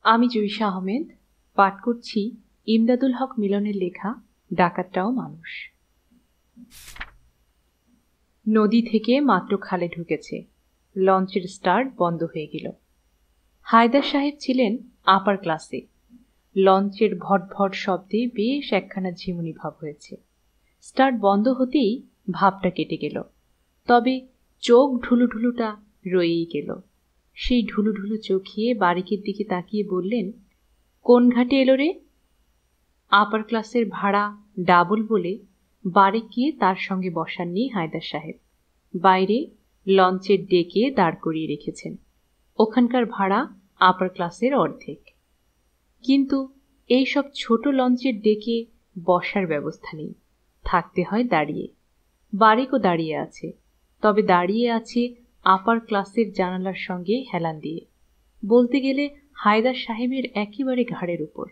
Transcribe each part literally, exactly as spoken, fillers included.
আমি জুইশা আহমেদ পাঠ করছি ইমদাদুল হক মিলনের লেখা ডাকাতটাও মানুষ। নদী থেকে মাত্র খালে ঢুকেছে, লঞ্চের স্টার্ট বন্ধ হয়ে গেল। হায়দার সাহেব ছিলেন আপার ক্লাসে। লঞ্চের ভটভট শব্দে বেশ একখানা ঝিমুনি ভাব হয়েছে। স্টার্ট বন্ধ হতেই ভাবটা কেটে গেল, তবে চোখ ঢুলুঢুলুটা রয়েই গেল। সেই ঢুলুঢুলু চোখিয়ে বারিকের দিকে তাকিয়ে বললেন, কোন ঘাটে এলো রে? আপার ক্লাসের ভাড়া ডাবল বলে বারিক গিয়ে তার সঙ্গে বসাননি হায়দার সাহেব। বাইরে লঞ্চের ডেকে দাঁড় করিয়ে রেখেছেন। ওখানকার ভাড়া আপার ক্লাসের অর্ধেক। কিন্তু এই সব ছোট লঞ্চের ডেকে বসার ব্যবস্থা নেই, থাকতে হয় দাঁড়িয়ে। বারিকও দাঁড়িয়ে আছে, তবে দাঁড়িয়ে আছে আপার ক্লাসের জানালার সঙ্গে হেলান দিয়ে, বলতে গেলে হায়দার সাহেবের একেবারে ঘাড়ের উপর।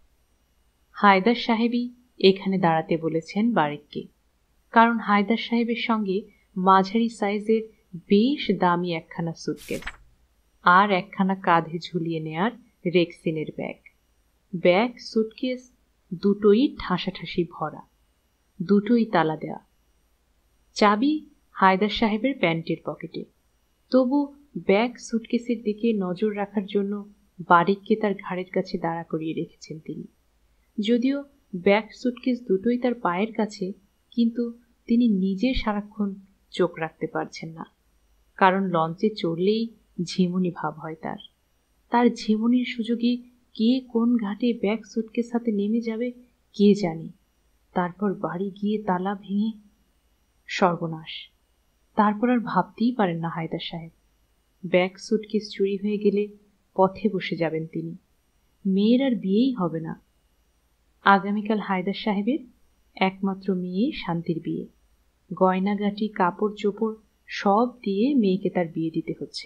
হায়দার সাহেবই এখানে দাঁড়াতে বলেছেন বারিককে, কারণ হায়দার সাহেবের সঙ্গে মাঝারি সাইজের বেশ দামি একখানা সুটকেস আর একখানা কাঁধে ঝুলিয়ে নেয়ার রেক্সিনের ব্যাগ। ব্যাগ সুটকেস দুটোই ঠাসাঠাসি ভরা, দুটোই তালা দেওয়া। চাবি হায়দার সাহেবের প্যান্টের পকেটে। তবু ব্যাগ সুটকেসের দিকে নজর রাখার জন্য বারিককে তার ঘাড়ের কাছে দাঁড়া করিয়ে রেখেছেন তিনি। যদিও ব্যাগ সুটকেস দুটোই তার পায়ের কাছে, কিন্তু তিনি নিজে সারাক্ষণ চোখ রাখতে পারছেন না, কারণ লঞ্চে চড়লেই ঝিমুনি ভাব হয় তার। তার ঝিমুনির সুযোগে কে কোন ঘাটে ব্যাগ সুটকেস হাতে নেমে যাবে কে জানে। তারপর বাড়ি গিয়ে তালা ভেঙে সর্বনাশ। তারপর আর ভাবতেই পারেন না হায়দার সাহেব। ব্যাগ সুটকেস চুরি হয়ে গেলে পথে বসে যাবেন তিনি। মেয়ের আর বিয়েই হবে না। আগামীকাল হায়দার সাহেবের একমাত্র মেয়ে শান্তির বিয়ে। গয়নাগাটি কাপড় চোপড় সব দিয়ে মেয়েকে তার বিয়ে দিতে হচ্ছে।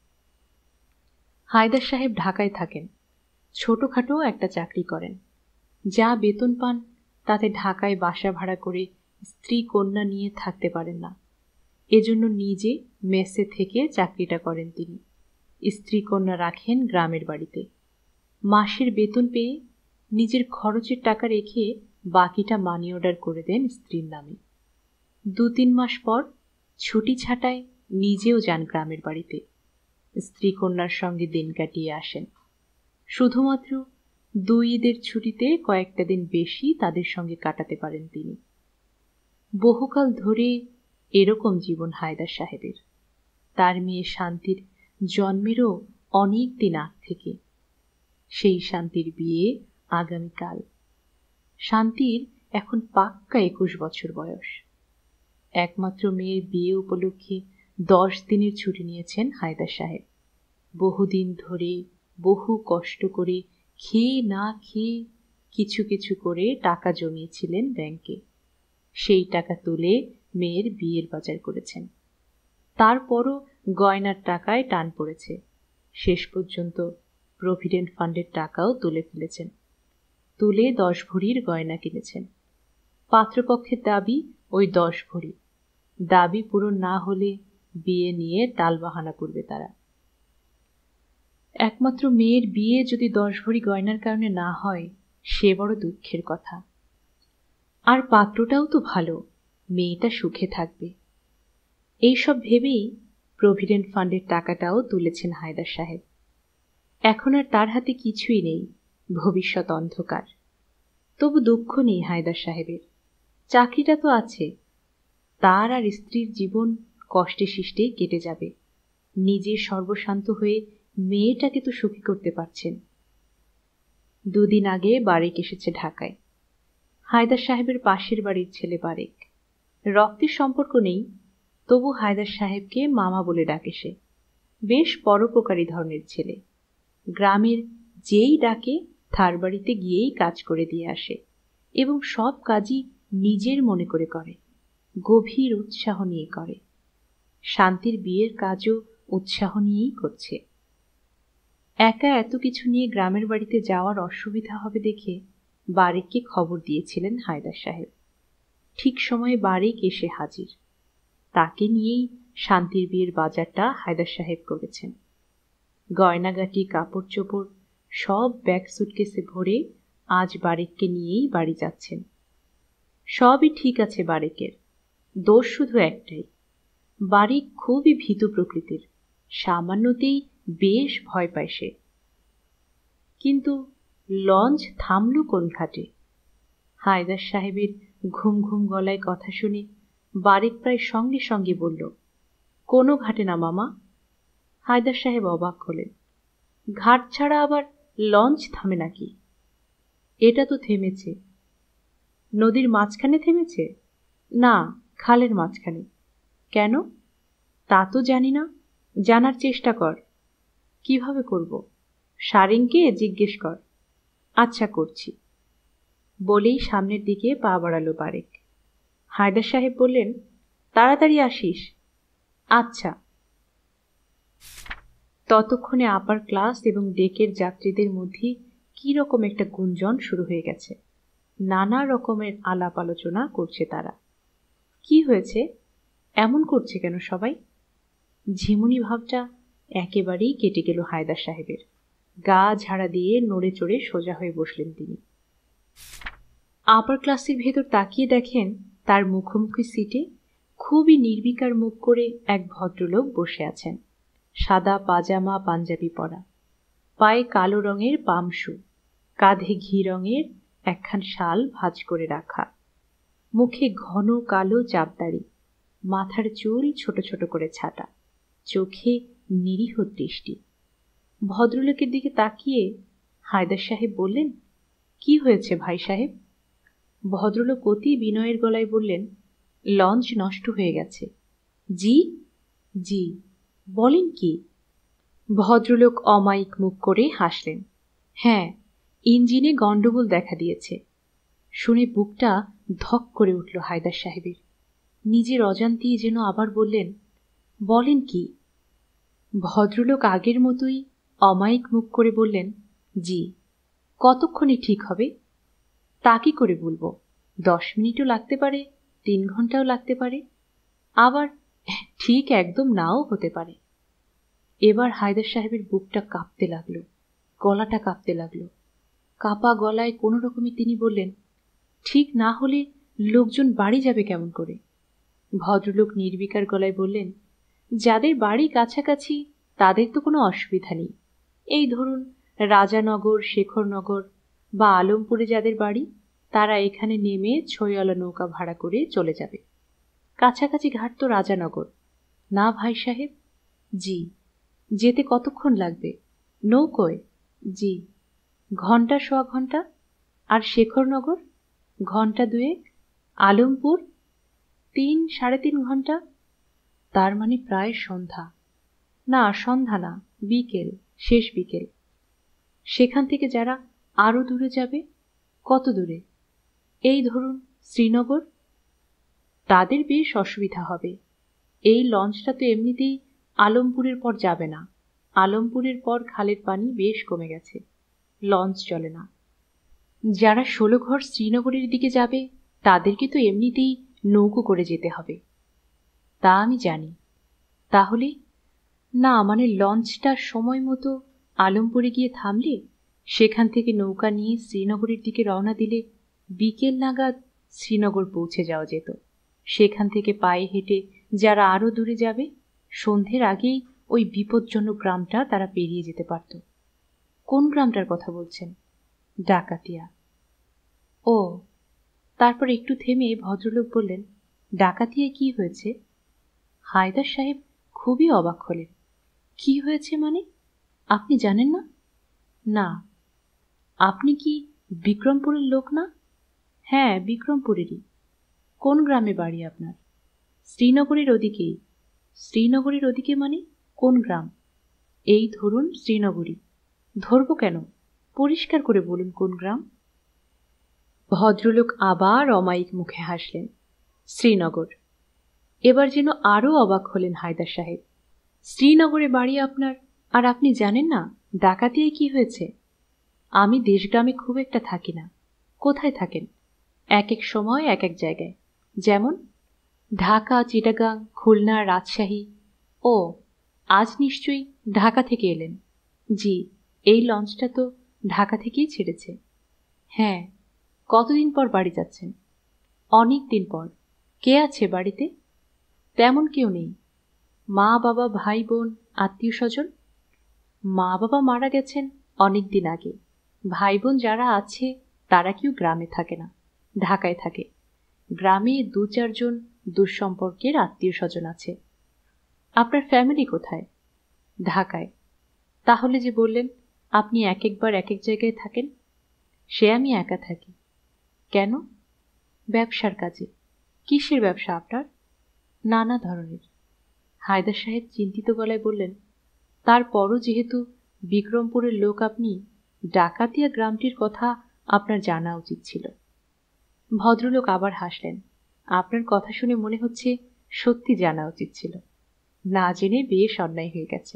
হায়দার সাহেব ঢাকায় থাকেন, ছোটখাটো একটা চাকরি করেন। যা বেতন পান তাতে ঢাকায় বাসা ভাড়া করে স্ত্রী কন্যা নিয়ে থাকতে পারেন না। এজন্য নিজে মেসে থেকে চাকরিটা করেন তিনি। স্ত্রী কন্যা রাখেন গ্রামের বাড়িতে। মাসের বেতন পেয়ে নিজের খরচের টাকা রেখে বাকিটা মানি অর্ডার করে দেন স্ত্রীর নামে। দু তিন মাস পর ছুটি ছাটায় নিজেও যান গ্রামের বাড়িতে। স্ত্রী কন্যার সঙ্গে দিন কাটিয়ে আসেন। শুধুমাত্র দুই ঈদের ছুটিতে কয়েকটা দিন বেশি তাদের সঙ্গে কাটাতে পারেন তিনি। বহুকাল ধরে এরকম জীবন হায়দার সাহেবের। তার মেয়ে শান্তির জন্মেরও অনেক দিন আগ থেকে। সেই শান্তির বিয়ে আগামীকাল। শান্তির এখন পাক্কা একুশ বছর বয়স। একমাত্র মেয়ের বিয়ে উপলক্ষে দশ দিনের ছুটি নিয়েছেন হায়দার সাহেব। বহুদিন ধরে বহু কষ্ট করে খেয়ে না খেয়ে কিছু কিছু করে টাকা জমিয়েছিলেন ব্যাংকে। সেই টাকা তুলে মেয়ের বিয়ের বাজার করেছেন। তারপরও গয়নার টাকায় টান পড়েছে। শেষ পর্যন্ত প্রভিডেন্ট ফান্ডের টাকাও তুলে ফেলেছেন। তুলে দশ ভরির গয়না কিনেছেন। পাত্রপক্ষের দাবি ওই দশ ভরি। দাবি পূরণ না হলে বিয়ে নিয়ে টালবাহানা করবে তারা। একমাত্র মেয়ের বিয়ে যদি দশ ভরি গয়নার কারণে না হয়, সে বড় দুঃখের কথা। আর পাত্রটাও তো ভালো, মেয়েটা সুখে থাকবে। এইসব ভেবেই প্রভিডেন্ট ফান্ডের টাকাটাও তুলেছেন হায়দার সাহেব। এখন আর তার হাতে কিছুই নেই, ভবিষ্যৎ অন্ধকার। তবু দুঃখ নেই হায়দার সাহেবের। চাকরিটা তো আছে। তার আর স্ত্রীর জীবন কষ্টে শিষ্টে কেটে যাবে। নিজে সর্বশান্ত হয়ে মেয়েটাকে তো সুখী করতে পারছেন। দুদিন আগে বারেক এসেছে ঢাকায়। হায়দার সাহেবের পাশের বাড়ির ছেলে বারেক। রক্তের সম্পর্ক নেই, তবু হায়দার সাহেবকে মামা বলে ডাকে সে। বেশ পরোপকারী ধরনের ছেলে। গ্রামের যেই ডাকে তার বাড়িতে গিয়েই কাজ করে দিয়ে আসে, এবং সব কাজই নিজের মনে করে করে, গভীর উৎসাহ নিয়ে করে। শান্তির বিয়ের কাজও উৎসাহ নিয়েই করছে। একা এত কিছু নিয়ে গ্রামের বাড়িতে যাওয়ার অসুবিধা হবে দেখে বারেককে খবর দিয়েছিলেন হায়দার সাহেব। ঠিক সময়ে বারেক এসে হাজির। তাকে নিয়েই শান্তির বিয়ের বাজারটা হায়দার সাহেব করেছেন। গয়নাগাটি কাপড় চোপড় সব ব্যাগ সুটকেসে ভরে আজ বারেককে নিয়েই বাড়ি যাচ্ছেন। সবই ঠিক আছে বারেকের, দোষ শুধু একটাই, বারেক খুবই ভীতু প্রকৃতির, সামান্যতেই বেশ ভয় পায় সে। কিন্তু লঞ্চ থামল কোন ঘাটে? হায়দার সাহেবের ঘুম ঘুম গলায় কথা শুনে বারেক প্রায় সঙ্গে সঙ্গে বলল, কোনো ঘাটে না মামা। হায়দার সাহেব অবাক হলেন, ঘাট ছাড়া আবার লঞ্চ থামে নাকি? এটা তো থেমেছে। নদীর মাঝখানে থেমেছে? না, খালের মাঝখানে। কেন? তা তো জানি না, জানার চেষ্টা কর। কিভাবে করব? সারেংকে জিজ্ঞেস কর। আচ্ছা, করছি। বলেই সামনের দিকে পা বাড়ালো বারেক। হায়দার সাহেব বললেন, তাড়াতাড়ি আসিস। আচ্ছা। ততক্ষণে আপার ক্লাস এবং ডেকের যাত্রীদের মধ্যে কি রকম একটা গুঞ্জন শুরু হয়ে গেছে। নানা রকমের আলাপ আলোচনা করছে তারা। কি হয়েছে, এমন করছে কেন সবাই? ঝিমুনি ভাবটা একেবারেই কেটে গেল হায়দার সাহেবের। গা ঝাড়া দিয়ে নড়ে চড়ে সোজা হয়ে বসলেন তিনি। আপার ক্লাসের ভেতর তাকিয়ে দেখেন তার মুখোমুখি সিটে খুবই নির্বিকার মুখ করে এক ভদ্রলোক বসে আছেন। সাদা পাজামা পাঞ্জাবি পরা, পায়ে কালো রঙের পামশু, কাঁধে ঘি রঙের একখান শাল ভাঁজ করে রাখা, মুখে ঘন কালো চাপদাড়ি, মাথার চুল ছোট ছোট করে ছাটা, চোখে নিরীহ দৃষ্টি। ভদ্রলোকের দিকে তাকিয়ে হায়দার সাহেব বললেন, কি হয়েছে ভাই সাহেব? ভদ্রলোক অতি বিনয়ের গলায় বললেন, লঞ্চ নষ্ট হয়ে গেছে। জি? জি। বলেন কি? ভদ্রলোক অমায়িক মুখ করে হাসলেন। হ্যাঁ, ইঞ্জিনে গন্ডগোল দেখা দিয়েছে। শুনে বুকটা ধক করে উঠল হায়দার সাহেবের। নিজের অজান্তেই যেন আবার বললেন, বলেন কি? ভদ্রলোক আগের মতোই অমায়িক মুখ করে বললেন, জি। কতক্ষণে ঠিক হবে? তা কি করে বলবো? দশ মিনিটও লাগতে পারে, তিন ঘন্টাও লাগতে পারে, আবার ঠিক একদম নাও হতে পারে। এবার হায়দার সাহেবের বুকটা কাঁপতে লাগলো, গলাটা কাঁপতে লাগলো। কাঁপা গলায় কোনো রকমে তিনি বললেন, ঠিক না হলে লোকজন বাড়ি যাবে কেমন করে? ভদ্রলোক নির্বিকার গলায় বললেন, যাদের বাড়ি কাছাকাছি তাদের তো কোনো অসুবিধা নেই। এই ধরুন রাজানগর, শেখরনগর বা আলমপুরে যাদের বাড়ি, তারা এখানে নেমে ছইওয়ালা নৌকা ভাড়া করে চলে যাবে। কাছাকাছি ঘাট তো রাজানগর না ভাই সাহেব? জি। যেতে কতক্ষণ লাগবে? নৌকোয়? জি। ঘন্টা সোয়া ঘন্টা। আর শেখরনগর? ঘন্টা দুয়েক। আলমপুর? তিন সাড়ে তিন ঘন্টা। তার মানে প্রায় সন্ধ্যা। না, সন্ধ্যা না, বিকেল, শেষ বিকেল। সেখান থেকে যারা আরো দূরে যাবে? কত দূরে? এই ধরুন শ্রীনগর। তাদের বেশ অসুবিধা হবে। এই লঞ্চটা তো এমনিতেই আলমপুরের পর যাবে না। আলমপুরের পর খালের পানি বেশ কমে গেছে, লঞ্চ চলে না। যারা ষোলো ঘর শ্রীনগরের দিকে যাবে তাদেরকে তো এমনিতেই নৌকো করে যেতে হবে। তা আমি জানি। তাহলে? না, মানে লঞ্চটা সময় মতো আলমপুরে গিয়ে থামলে সেখান থেকে নৌকা নিয়ে শ্রীনগরের দিকে রওনা দিলে বিকেল নাগাদ শ্রীনগর পৌঁছে যাওয়া যেত। সেখান থেকে পায়ে হেঁটে যারা আরো দূরে যাবে, সন্ধ্যের আগেই ওই বিপজ্জনক গ্রামটা তারা পেরিয়ে যেতে পারত। কোন গ্রামটার কথা বলছেন? ডাকাতিয়া। ও। তারপর একটু থেমে ভদ্রলোক বললেন, ডাকাতিয়ায় কি হয়েছে? হায়দার সাহেব খুবই অবাক হলেন। কি হয়েছে মানে? আপনি জানেন না? না। আপনি কি বিক্রমপুরের লোক না? হ্যাঁ, বিক্রমপুরেরই। কোন গ্রামে বাড়ি আপনার? শ্রীনগরের ওদিকেই। শ্রীনগরের ওদিকে মানে কোন গ্রাম? এই ধরুন শ্রীনগরী। ধরব কেন? পরিষ্কার করে বলুন কোন গ্রাম। ভদ্রলোক আবার অমায়িক মুখে হাসলেন। শ্রীনগর। এবার যেন আরো অবাক হলেন হায়দার সাহেব। শ্রীনগরে বাড়ি আপনার, আর আপনি জানেন না ডাকাতিয়ায় কি হয়েছে? আমি দেশগ্রামে খুব একটা থাকি না। কোথায় থাকেন? এক এক সময় এক এক জায়গায়। যেমন ঢাকা, চিটাগাং, খুলনা, রাজশাহী। ও, আজ নিশ্চয়ই ঢাকা থেকে এলেন? জি। এই লঞ্চটা তো ঢাকা থেকেই ছেড়েছে। হ্যাঁ। কতদিন পর বাড়ি যাচ্ছেন? অনেক দিন পর। কে আছে বাড়িতে? তেমন কেউ নেই। মা বাবা ভাই বোন আত্মীয় স্বজন? মা বাবা মারা গেছেন অনেক দিন আগে। ভাই বোন যারা আছে তারা কেউ গ্রামে থাকে না, ঢাকায় থাকে। গ্রামে দু চারজন দুঃসম্পর্কের আত্মীয় স্বজন আছে। আপনার ফ্যামিলি কোথায়? ঢাকায়। তাহলে যে বললেন আপনি এক একবার এক এক জায়গায় থাকেন? সে আমি একা থাকি। কেন? ব্যবসার কাজে। কিসের ব্যবসা আপনার? নানা ধরনের। হায়দার সাহেব চিন্তিত গলায় বললেন, তারপরও যেহেতু বিক্রমপুরের লোক আপনি, ডাকাতিয়া গ্রামটির কথা আপনার জানা উচিত ছিল। ভদ্রলোক আবার হাসলেন। আপনার কথা শুনে মনে হচ্ছে সত্যি জানা উচিত ছিল। না জেনে বেশ অন্যায় হয়ে গেছে।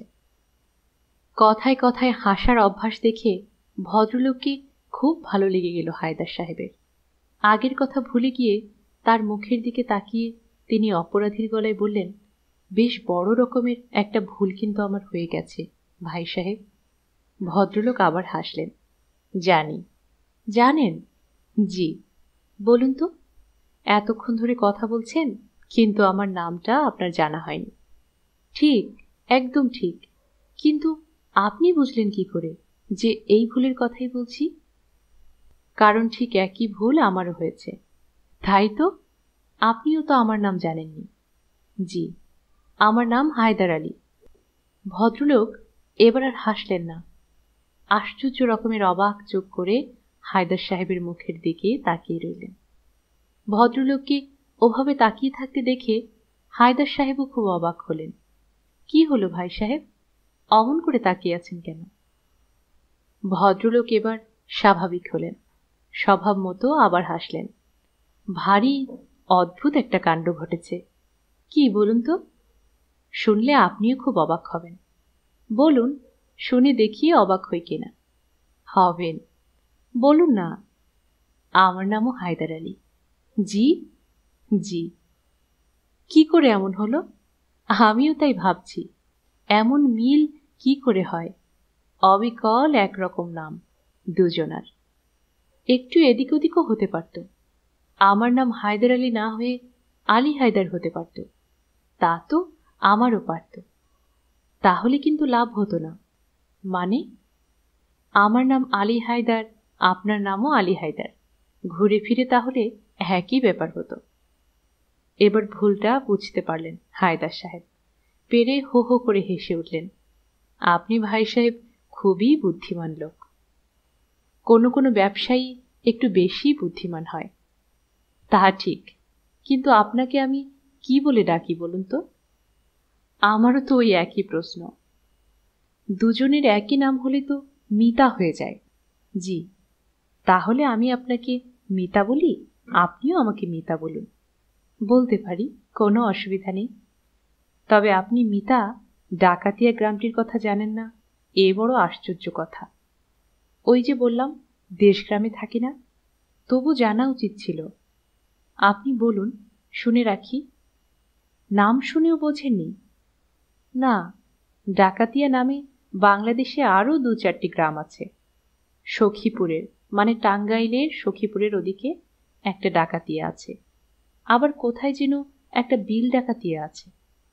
কথায় কথায় হাসার অভ্যাস দেখে ভদ্রলোককে খুব ভালো লেগে গেল হায়দার সাহেবের। আগের কথা ভুলে গিয়ে তার মুখের দিকে তাকিয়ে তিনি অপরাধীর গলায় বললেন, বেশ বড় রকমের একটা ভুল কিন্তু আমার হয়ে গেছে ভাই সাহেব। ভদ্রলোক আবার হাসলেন। জানি। জানেন? জি। বলুন তো। এতক্ষণ ধরে কথা বলছেন, কিন্তু আমার নামটা আপনার জানা হয়নি। ঠিক, একদম ঠিক। কিন্তু আপনি বুঝলেন কি করে যে এই ভুলের কথাই বলছি? কারণ ঠিক একই ভুল আমারও হয়েছে। তাই তো? আপনিও তো আমার নাম জানেননি। জি, আমার নাম হায়দার আলী। ভদ্রলোক এবার আর হাসলেন না। আশ্চর্য রকমের অবাক চোখ করে হায়দার সাহেবের মুখের দিকে তাকিয়ে রইলেন। ভদ্রলোককে ওভাবে তাকিয়ে থাকতে দেখে হায়দার সাহেবও খুব অবাক হলেন। কি হলো ভাই সাহেব, অমন করে তাকিয়ে আছেন কেন? ভদ্রলোক এবার স্বাভাবিক হলেন, স্বভাব মতো আবার হাসলেন। ভারী অদ্ভুত একটা কাণ্ড ঘটেছে। কি বলুন তো? শুনলে আপনিও খুব অবাক হবেন। বলুন, শুনে দেখিয়ে অবাক হই কিনা। হবেন। বলুন না। আমার নামও হায়দার আলী। জি? জি। কি করে এমন হলো? আমিও তাই ভাবছি, এমন মিল কি করে হয়? অবিকল একরকম নাম দুজনার। একটু এদিক ওদিকও হতে পারত। আমার নাম হায়দার আলী না হয়ে আলী হায়দার হতে পারত। তা তো আমারও পারত। তাহলে কিন্তু লাভ হতো না। মানে? আমার নাম আলী হায়দার, আপনার নামও আলী হায়দার। ঘুরে ফিরে তাহলে একই ব্যাপার হতো। এবার ভুলটা বুঝতে পারলেন হায়দার সাহেব। পেরে হো হো করে হেসে উঠলেন। আপনি ভাই সাহেব খুবই বুদ্ধিমান লোক। কোনো কোনো ব্যবসায়ী একটু বেশি বুদ্ধিমান হয়। তা ঠিক, কিন্তু আপনাকে আমি কি বলে ডাকি বলুন তো? আমারও তো ওই একই প্রশ্ন। দুজনের একই নাম হলে তো মিতা হয়ে যায়। জি, তাহলে আমি আপনাকে মিতা বলি, আপনিও আমাকে মিতা বলুন। বলতে পারি, কোনো অসুবিধা নেই। তবে আপনি মিতা ডাকাতিয়া গ্রামটির কথা জানেন না, এ বড় আশ্চর্য কথা। ওই যে বললাম দেশগ্রামে থাকি না, তবু জানা উচিত ছিল। আপনি বলুন, শুনে রাখি। নাম শুনেও বোঝেননি? না, ডাকাতিয়া নামে বাংলাদেশে আরও দু চারটি গ্রাম আছে। সখীপুরের, মানে টাঙ্গাইলের সখীপুরের ওদিকে একটা ডাকাতিয়া আছে। আবার কোথায় যেন একটা বিল ডাকাতিয়া আছে।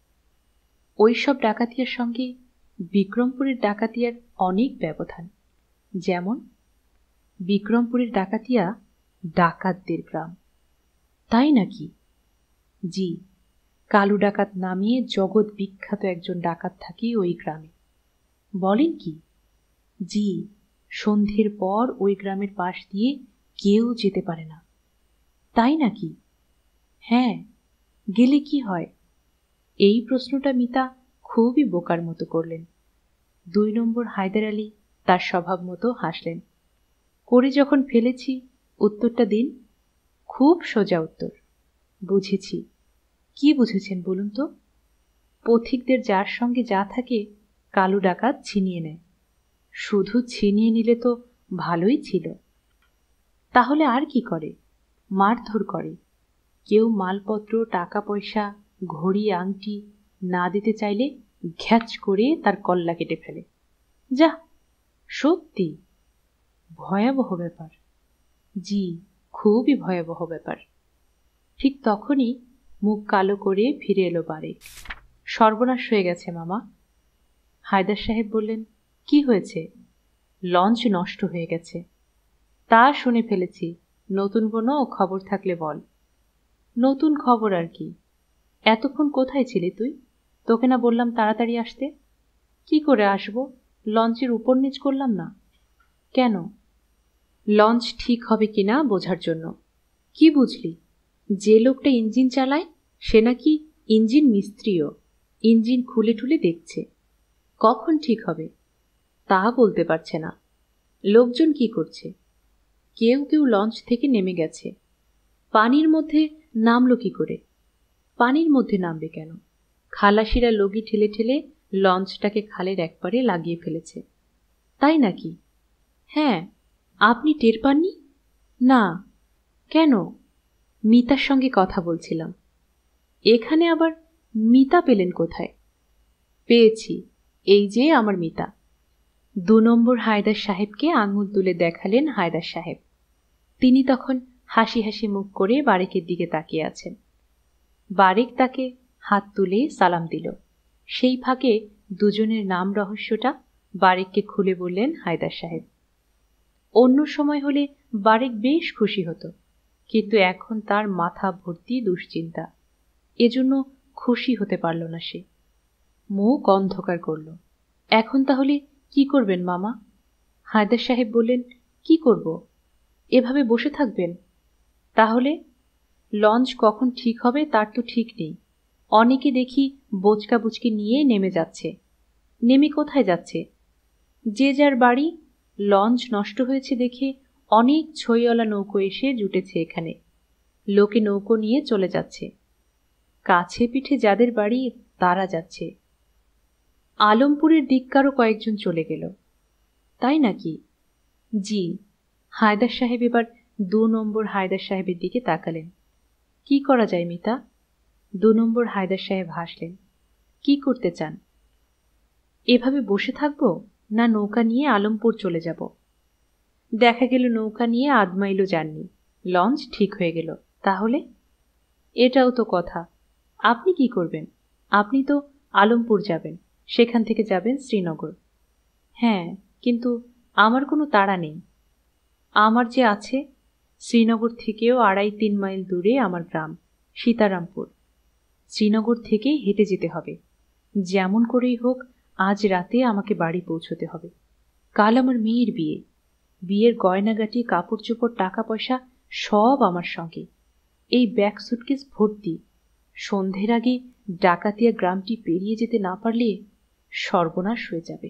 ওই সব ডাকাতিয়ার সঙ্গে বিক্রমপুরের ডাকাতিয়ার অনেক ব্যবধান। যেমন বিক্রমপুরের ডাকাতিয়া ডাকাতদের গ্রাম। তাই নাকি? জি, কালু ডাকাত নামে জগৎ বিখ্যাত একজন ডাকাত থাকে ওই গ্রামে। বলেন কি? জি, সন্ধ্যের পর ওই গ্রামের পাশ দিয়ে কেউ যেতে পারে না। তাই নাকি? হ্যাঁ। গেলে কি হয়? এই প্রশ্নটা মিতা খুবই বোকার মতো করলেন। দুই নম্বর হায়দার আলী তার স্বভাব মতো হাসলেন। করে যখন ফেলেছি, উত্তরটা দিন। খুব সোজা উত্তর। বুঝেছি। কি বুঝেছেন বলুন তো? পথিকদের যার সঙ্গে যা থাকে কালু ডাকাত ছিনিয়ে নেয়। শুধু ছিনিয়ে নিলে তো ভালোই ছিল। তাহলে আর কি করে? মারধর করে। কেউ মালপত্র, টাকা পয়সা, ঘড়ি, আংটি না দিতে চাইলে ঘ্যাচ করে তার কল্লা কেটে ফেলে। যা, সত্যি। ভয়াবহ ব্যাপার। জি, খুবই ভয়াবহ ব্যাপার। ঠিক তখনই মুখ কালো করে ফিরে এলো বারেক। সর্বনাশ হয়ে গেছে মামা। হায়দার সাহেব বললেন, কি হয়েছে? লঞ্চ নষ্ট হয়ে গেছে। তা শুনে ফেলেছি, নতুন কোনো খবর থাকলে বল। নতুন খবর আর কি? এতক্ষণ কোথায় ছিলি তুই? তোকে না বললাম তাড়াতাড়ি আসতে? কি করে আসব? লঞ্চের উপর নিচ করলাম না। কেন? লঞ্চ ঠিক হবে কিনা বোঝার জন্য। কি বুঝলি? যে লোকটা ইঞ্জিন চালায় সে নাকি ইঞ্জিন মিস্ত্রিও। ইঞ্জিন খুলে ঠুলে দেখছে। কখন ঠিক হবে তা বলতে পারছে না। লোকজন কি করছে? কেউ কেউ লঞ্চ থেকে নেমে গেছে। পানির মধ্যে নামলো কি করে? পানির মধ্যে নামবে কেন? খালাসিরা লগি ঠেলে ঠেলে লঞ্চটাকে খালের একপারে লাগিয়ে ফেলেছে। তাই নাকি? হ্যাঁ। আপনি টের পাননি? না। কেন? মিতার সঙ্গে কথা বলছিলাম। এখানে আবার মিতা পেলেন কোথায়? পেয়েছি, এই যে আমার মিতা। দু নম্বর হায়দার সাহেবকে আঙুল তুলে দেখালেন হায়দার সাহেব। তিনি তখন হাসি হাসি মুখ করে বারেকের দিকে তাকিয়ে আছেন। বারেক তাকে হাত তুলে সালাম দিল। সেই ফাঁকে দুজনের নাম রহস্যটা বারেককে খুলে বললেন হায়দার সাহেব। অন্য সময় হলে বারেক বেশ খুশি হতো, কিন্তু এখন তার মাথা ভর্তি দুশ্চিন্তা। এজন্য খুশি হতে পারল না সে। মুখ অন্ধকার করল। এখন তাহলে কি করবেন মামা? হায়দার সাহেব বললেন, কি করব? এভাবে বসে থাকবেন? তাহলে লঞ্চ কখন ঠিক হবে তার তো ঠিক নেই। অনেকে দেখি বোচকা বুচকি নিয়ে নেমে যাচ্ছে। নেমে কোথায় যাচ্ছে? যে যার বাড়ি। লঞ্চ নষ্ট হয়েছে দেখে অনেক ছইওয়ালা নৌকো এসে জুটেছে এখানে। লোকে নৌকো নিয়ে চলে যাচ্ছে। কাছে পিঠে যাদের বাড়ি তারা যাচ্ছে। আলমপুরের দিককারও কয়েকজন চলে গেল। তাই নাকি? জি। হায়দার সাহেব এবার দু নম্বর হায়দার সাহেবের দিকে তাকালেন। কি করা যায় মিতা? দু নম্বর হায়দার সাহেব হাসলেন। কি করতে চান? এভাবে বসে থাকবো না নৌকা নিয়ে আলমপুর চলে যাব? দেখা গেল নৌকা নিয়ে আধ মাইলও যাননি, লঞ্চ ঠিক হয়ে গেল। তাহলে? এটাও তো কথা। আপনি কি করবেন? আপনি তো আলমপুর যাবেন, সেখান থেকে যাবেন শ্রীনগর। হ্যাঁ, কিন্তু আমার কোনো তাড়া নেই। আমার যে আছে। শ্রীনগর থেকেও আড়াই তিন মাইল দূরে আমার গ্রাম সীতারামপুর। শ্রীনগর থেকে হেঁটে যেতে হবে। যেমন করেই হোক আজ রাতে আমাকে বাড়ি পৌঁছতে হবে। কাল আমার মেয়ের বিয়ে। বিয়ের গয়নাগাটি, কাপড় চোপড়, টাকা পয়সা সব আমার সঙ্গে। এই ব্যাগ সুটকেস ভর্তি। সন্ধ্যের আগে ডাকাতিয়া গ্রামটি পেরিয়ে যেতে না পারলে সর্বনাশ হয়ে যাবে।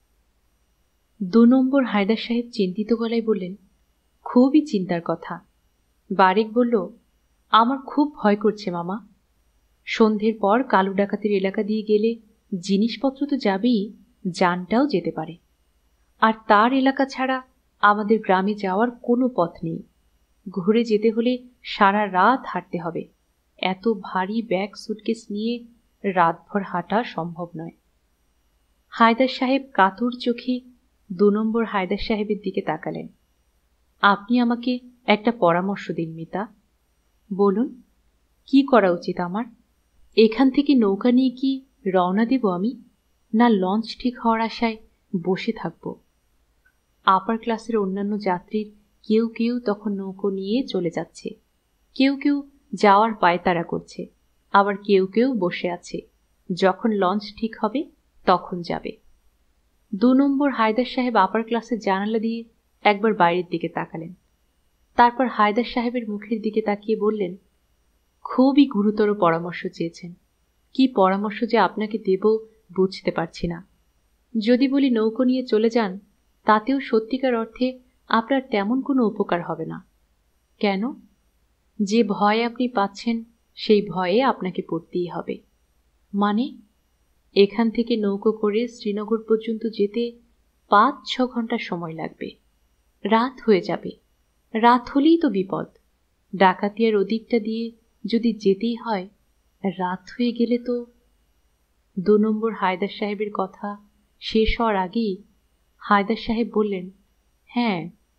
দু নম্বর হায়দার সাহেব চিন্তিত গলায় বললেন, খুবই চিন্তার কথা। বারেক বলল, আমার খুব ভয় করছে মামা। সন্ধ্যের পর কালু ডাকাতের এলাকা দিয়ে গেলে জিনিসপত্র তো যাবেই, জানটাও যেতে পারে। আর তার এলাকা ছাড়া আমাদের গ্রামে যাওয়ার কোনো পথ নেই। ঘুরে যেতে হলে সারা রাত হাঁটতে হবে। এত ভারী ব্যাগ সুটকেস নিয়ে রাতভর হাঁটা সম্ভব নয়। হায়দার সাহেব কাতর চোখে দু নম্বর হায়দার সাহেবের দিকে তাকালেন। আপনি আমাকে একটা পরামর্শ দিন মিতা। বলুন, কি করা উচিত আমার? এখান থেকে নৌকা নিয়ে কি রওনা দেব আমি, না লঞ্চ ঠিক হওয়ার আশায় বসে থাকব? আপার ক্লাসের অন্যান্য যাত্রীর কেউ কেউ তখন নৌকো নিয়ে চলে যাচ্ছে। কেউ কেউ যাওয়ার পায়তারা করছে, আবার কেউ কেউ বসে আছে। যখন লঞ্চ ঠিক হবে তখন যাবে। দু নম্বর হায়দার সাহেব আপার ক্লাসের জানালা দিয়ে একবার বাইরের দিকে তাকালেন। তারপর হায়দার সাহেবের মুখের দিকে তাকিয়ে বললেন, খুবই গুরুতর পরামর্শ চেয়েছেন। কি পরামর্শ যে আপনাকে দেব বুঝতে পারছি না। যদি বলি নৌকো নিয়ে চলে যান, তাতেও সত্যিকার অর্থে আপনার তেমন কোনো উপকার হবে না। কেন? যে ভয় আপনি পাচ্ছেন সেই ভয়ে আপনাকে পড়তেই হবে। মানে? এখান থেকে নৌকো করে শ্রীনগর পর্যন্ত যেতে পাঁচ ছ ঘন্টা সময় লাগবে। রাত হয়ে যাবে। রাত হলেই তো বিপদ। ডাকাতিয়ার ওদিকটা দিয়ে যদি যেতেই হয়, রাত হয়ে গেলে তো। দু নম্বর হায়দার সাহেবের কথা শেষ হওয়ার আগেই হায়দার সাহেব বললেন, হ্যাঁ,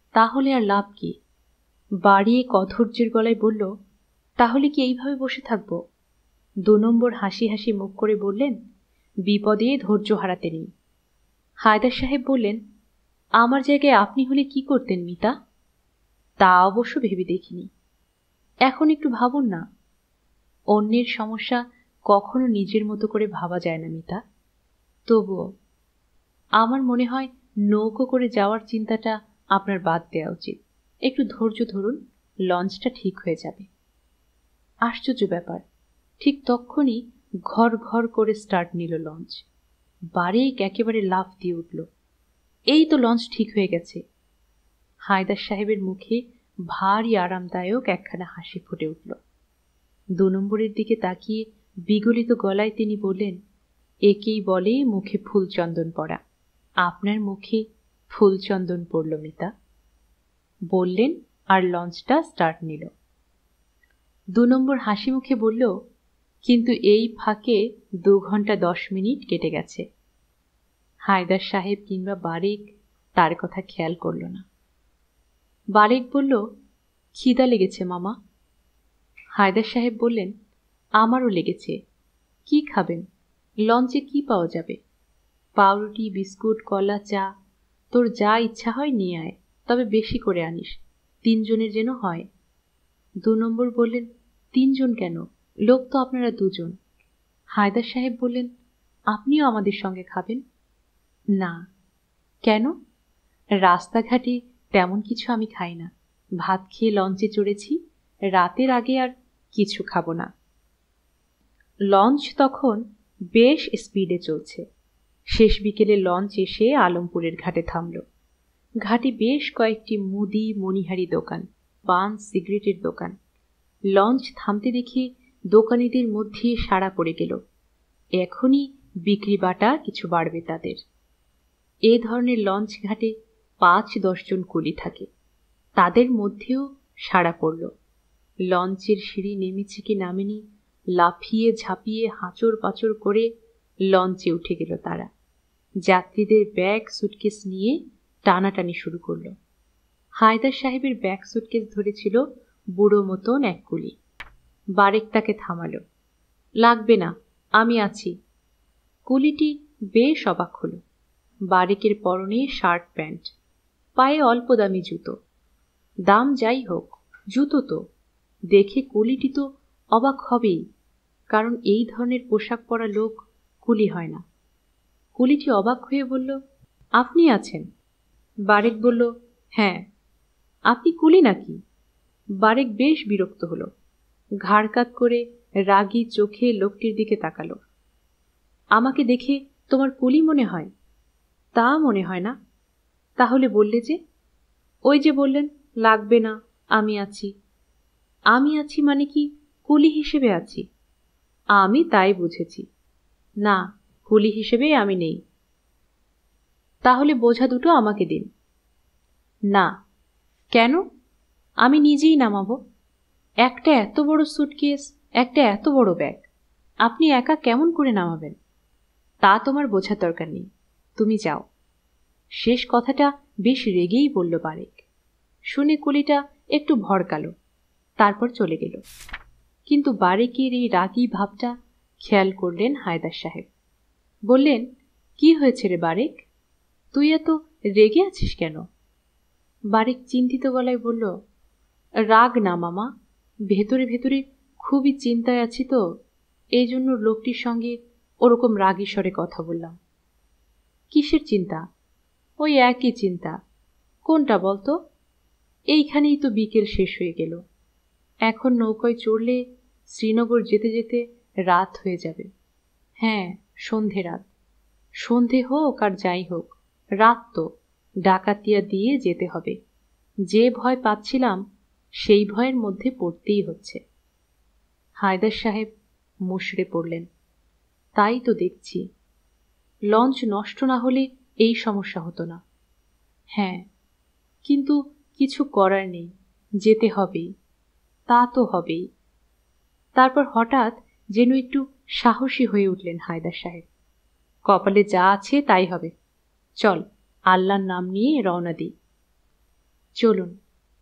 তাহলে আর লাভ কি? বাড়িয়ে কধৈর্যের গলায় বলল, তাহলে কি এইভাবে বসে থাকবো? দু নম্বর হাসি হাসি মুখ করে বললেন, বিপদে ধৈর্য হারাতে নেই। হায়দার সাহেব বললেন, আমার জায়গায় আপনি হলে কি করতেন মিতা? তা অবশ্য ভেবে দেখিনি। এখন একটু ভাবুন না। অন্যের সমস্যা কখনো নিজের মতো করে ভাবা যায় না মিতা। তবুও আমার মনে হয় নৌকো করে যাওয়ার চিন্তাটা আপনার বাদ দেওয়া উচিত। একটু ধৈর্য ধরুন, লঞ্চটা ঠিক হয়ে যাবে। আশ্চর্য ব্যাপার, ঠিক তক্ষুনি ঘর ঘর করে স্টার্ট নিল লঞ্চ। বারেক একেবারে লাফ দিয়ে উঠল, এই তো লঞ্চ ঠিক হয়ে গেছে। হায়দার সাহেবের মুখে ভারী আরামদায়ক একখানা হাসি ফুটে উঠল। দু নম্বরের দিকে তাকিয়ে বিগলিত গলায় তিনি বললেন, একেই বলে মুখে ফুলচন্দন পড়া। আপনার মুখে ফুলচন্দন পড়ল মিতা, বললেন আর লঞ্চটা স্টার্ট নিল। দু নম্বর হাসি মুখে বলল, কিন্তু এই ফাঁকে দু ঘন্টা দশ মিনিট কেটে গেছে। হায়দার সাহেব কিংবা বারেক তার কথা খেয়াল করল না। বারেক বলল, খিদা লেগেছে মামা। হায়দার সাহেব বললেন, আমারও লেগেছে। কি খাবেন? লঞ্চে কি পাওয়া যাবে? পাউরুটি, বিস্কুট, কলা, চা, তোর যা ইচ্ছা হয় নিয়ে আয়, তবে বেশি করে আনিস, তিনজনের যেন হয়। দু নম্বর বললেন, তিনজন কেন, লোক তো আপনারা দুজন। হায়দার সাহেব বললেন, আপনিও আমাদের সঙ্গে খাবেন? না। কেন? রাস্তাঘাটে তেমন কিছু আমি খাই না। ভাত খেয়ে লঞ্চে চড়েছি, রাতের আগে আর কিছু খাবো না। লঞ্চ তখন বেশ স্পিডে চলছে। শেষ বিকেলে লঞ্চ এসে আলমপুরের ঘাটে থামল। ঘাটে বেশ কয়েকটি মুদি মণিহারি দোকান, পান সিগারেটের দোকান। লঞ্চ থামতে দেখে দোকানিদের মধ্যে সাড়া পড়ে গেল, এখনই বিক্রি বাটা কিছু বাড়বে তাদের। এ ধরনের লঞ্চ ঘাটে পাঁচ দশজন কুলি থাকে, তাদের মধ্যেও সাড়া পড়ল। লঞ্চের সিঁড়ি নেমেছে কি নামেনি, লাফিয়ে ঝাঁপিয়ে হাঁচড় পাঁচড় করে লঞ্চে উঠে গেল তারা। যাত্রীদের ব্যাগ সুটকেস নিয়ে টানাটানি শুরু করল। হায়দার সাহেবের ব্যাগ সুটকেস ধরেছিল বুড়ো মতন এক কুলি। বারেক তাকে থামাল। লাগবে না, আমি আছি। কুলিটি বেশ অবাক হল। বারেকের পরনে শার্ট প্যান্ট, পায়ে অল্প দামি জুতো। দাম যাই হোক, জুতো তো। দেখে কুলিটি তো অবাক হবেই, কারণ এই ধরনের পোশাক পরা লোক কুলি হয় না। কুলিটি অবাক হয়ে বলল, আপনি আছেন? বারেক বলল, হ্যাঁ। আপনি কুলি নাকি? বারেক বেশ বিরক্ত হল, ঘাড় কাত করে রাগী চোখে লোকটির দিকে তাকালো। আমাকে দেখে তোমার কুলি মনে হয়? তা মনে হয় না। তাহলে বললে যে? ওই যে বললেন, লাগবে না, আমি আছি। আমি আছি মানে কি কুলি হিসেবে আছি? আমি তাই বুঝেছি। না, কুলি হিসেবে আমি নেই। তাহলে বোঝা দুটো আমাকে দিন। না। কেন? আমি নিজেই নামাবো। একটা এত বড় সুটকেস, একটা এত বড় ব্যাগ, আপনি একা কেমন করে নামাবেন? তা তোমার বোঝার দরকার নেই, তুমি যাও। শেষ কথাটা বেশ রেগেই বলল বারেক। শুনে কুলিটা একটু ভড়কালো, তারপর চলে গেল। কিন্তু বারেকের এই রাগী ভাবটা খেয়াল করলেন হায়দার সাহেব। বললেন, কি হয়েছে রে বারেক, তুই এত রেগে আছিস কেন? বারেক চিন্তিত গলায় বলল, রাগ না মামা, ভেতরে ভেতরে খুবই চিন্তায় আছি তো, এই জন্য লোকটির সঙ্গে ওরকম রাগী স্বরে কথা বললাম। কিসের চিন্তা? ওই একই চিন্তা। কোনটা বলতো? এইখানেই তো বিকেল শেষ হয়ে গেল। এখন নৌকায় চড়লে শ্রীনগর যেতে যেতে রাত হয়ে যাবে। হ্যাঁ, সন্ধে রাত। সন্ধে হোক আর যাই হোক, রাত তো, ডাকাতিয়া দিয়ে যেতে হবে। যে ভয় পাচ্ছিলাম সেই ভয়ের মধ্যে পড়তেই হচ্ছে। হায়দার সাহেব মুষড়ে পড়লেন। তাই তো দেখছি, লঞ্চ নষ্ট না হলে এই সমস্যা হতো না। হ্যাঁ, কিন্তু কিছু করার নেই, যেতে হবেই। তা তো হবেই। তারপর হঠাৎ যেন একটু সাহসী হয়ে উঠলেন হায়দার সাহেব। কপালে যা আছে তাই হবে, চল আল্লাহর নাম নিয়ে রওনা দিই। চলুন।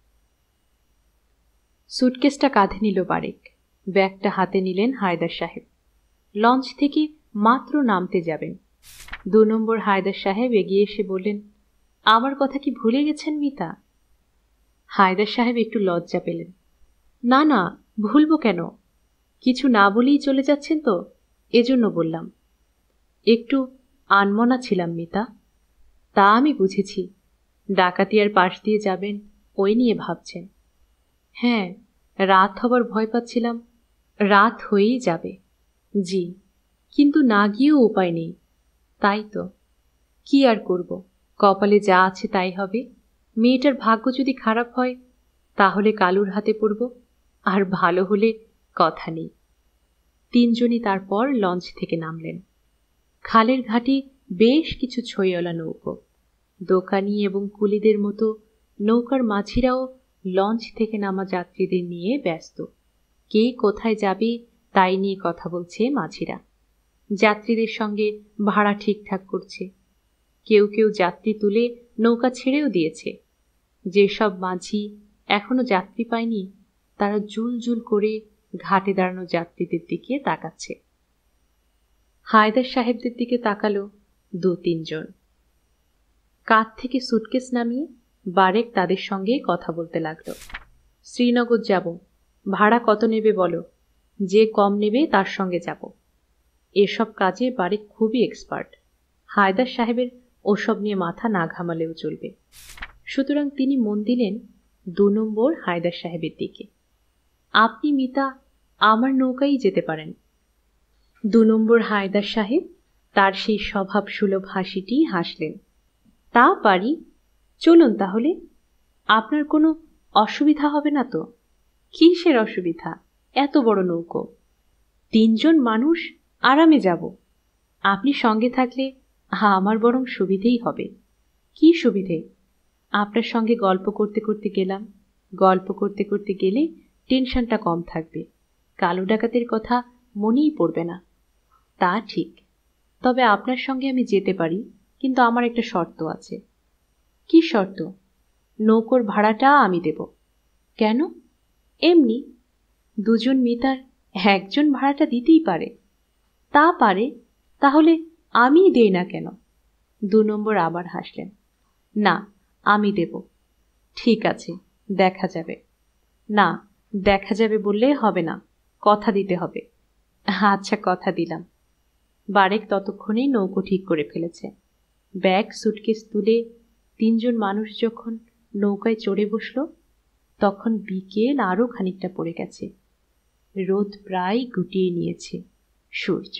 সুটকেসটা কাঁধে নিল বারেক, ব্যাগটা হাতে নিলেন হায়দার সাহেব। লঞ্চ থেকে মাত্র নামতে যাবেন, দু নম্বর হায়দার সাহেব এগিয়ে এসে বললেন, আমার কথা কি ভুলে গেছেন মিতা? হায়দার সাহেব একটু লজ্জা পেলেন। না না, ভুলবো কেন? কিছু না বলেই চলে যাচ্ছেন তো, এজন্য বললাম। একটু আনমনা ছিলাম মিতা। তা আমি বুঝেছি, ডাকাতিয়ার পাশ দিয়ে যাবেন ওই নিয়ে ভাবছেন। হ্যাঁ, রাত হবার ভয় পাচ্ছিলাম। রাত হয়েই যাবে। জি, কিন্তু না গিয়েও উপায় নেই। তাই তো, কি আর করব, কপালে যা আছে তাই হবে। মেয়েটার ভাগ্য যদি খারাপ হয় তাহলে কালুর হাতে পড়ব, আর ভালো হলে কথা নেই। তিনজনই তারপর লঞ্চ থেকে নামলেন। খালের ঘাটে বেশ কিছু ছইওয়ালা নৌকো, দোকানি এবং কুলিদের মতো নৌকার মাঝিরাও লঞ্চ থেকে নামা যাত্রীদের নিয়ে ব্যস্ত। কে কোথায় যাবে তাই নিয়ে কথা বলছে মাঝিরা। যাত্রীদের সঙ্গে ভাড়া ঠিকঠাক করছে। কেউ কেউ যাত্রী তুলে নৌকা ছেড়েও দিয়েছে। যেসব মাঝি এখনো যাত্রী পায়নি তারা জুল জুল করে ঘাটে দাঁড়ানো যাত্রীদের দিকে তাকাচ্ছে। হায়দার সাহেবদের দিকে তাকালো দু তিনজন। কাঁধ থেকে সুটকেস নামিয়ে বারেক তাদের সঙ্গে কথা বলতে লাগলো। শ্রীনগর যাব, ভাড়া কত নেবে বলো, যে কম নেবে তার সঙ্গে যাব। এসব কাজে বারেক খুবই এক্সপার্ট। হায়দার সাহেবের ওসব নিয়ে মাথা না ঘামালেও চলবে। সুতরাং তিনি মন দিলেন দু নম্বর হায়দার সাহেবের দিকে। আপনি মিতা আমার নৌকায় যেতে পারেন। দু নম্বর হায়দার সাহেব তার সেই স্বভাব সুলভ হাসিটি হাসলেন। তা পারি, চলুন তাহলে। আপনার কোনো অসুবিধা হবে না তো? কিসের অসুবিধা? এত বড় নৌকো, তিনজন মানুষ আরামে যাব। আপনি সঙ্গে থাকলে আমার বরং সুবিধেই হবে। কি সুবিধে? আপনার সঙ্গে গল্প করতে করতে গেলাম, গল্প করতে করতে গেলে টেনশনটা কম থাকবে, কালো ডাকাতের কথা মনেই পড়বে না। তা ঠিক, তবে আপনার সঙ্গে আমি যেতে পারি, কিন্তু আমার একটা শর্ত আছে। কি শর্ত? নৌকোর ভাড়াটা আমি দেব। কেন? এমনি, দুজন মিতার একজন ভাড়াটা দিতেই পারে। তা পারে, তাহলে আমি দেই না কেন? দু নম্বর আবার হাসলেন। না, আমি দেব। ঠিক আছে, দেখা যাবে। না, দেখা যাবে বললে হবে না, কথা দিতে হবে। আচ্ছা, কথা দিলাম। বারেক ততক্ষণে নৌকো ঠিক করে ফেলেছে। ব্যাগ সুটকেস তুলে তিনজন মানুষ যখন নৌকায় চড়ে বসল তখন বিকেল আরো খানিকটা পড়ে গেছে। রোদ প্রায় গুটিয়ে নিয়েছে সূর্য।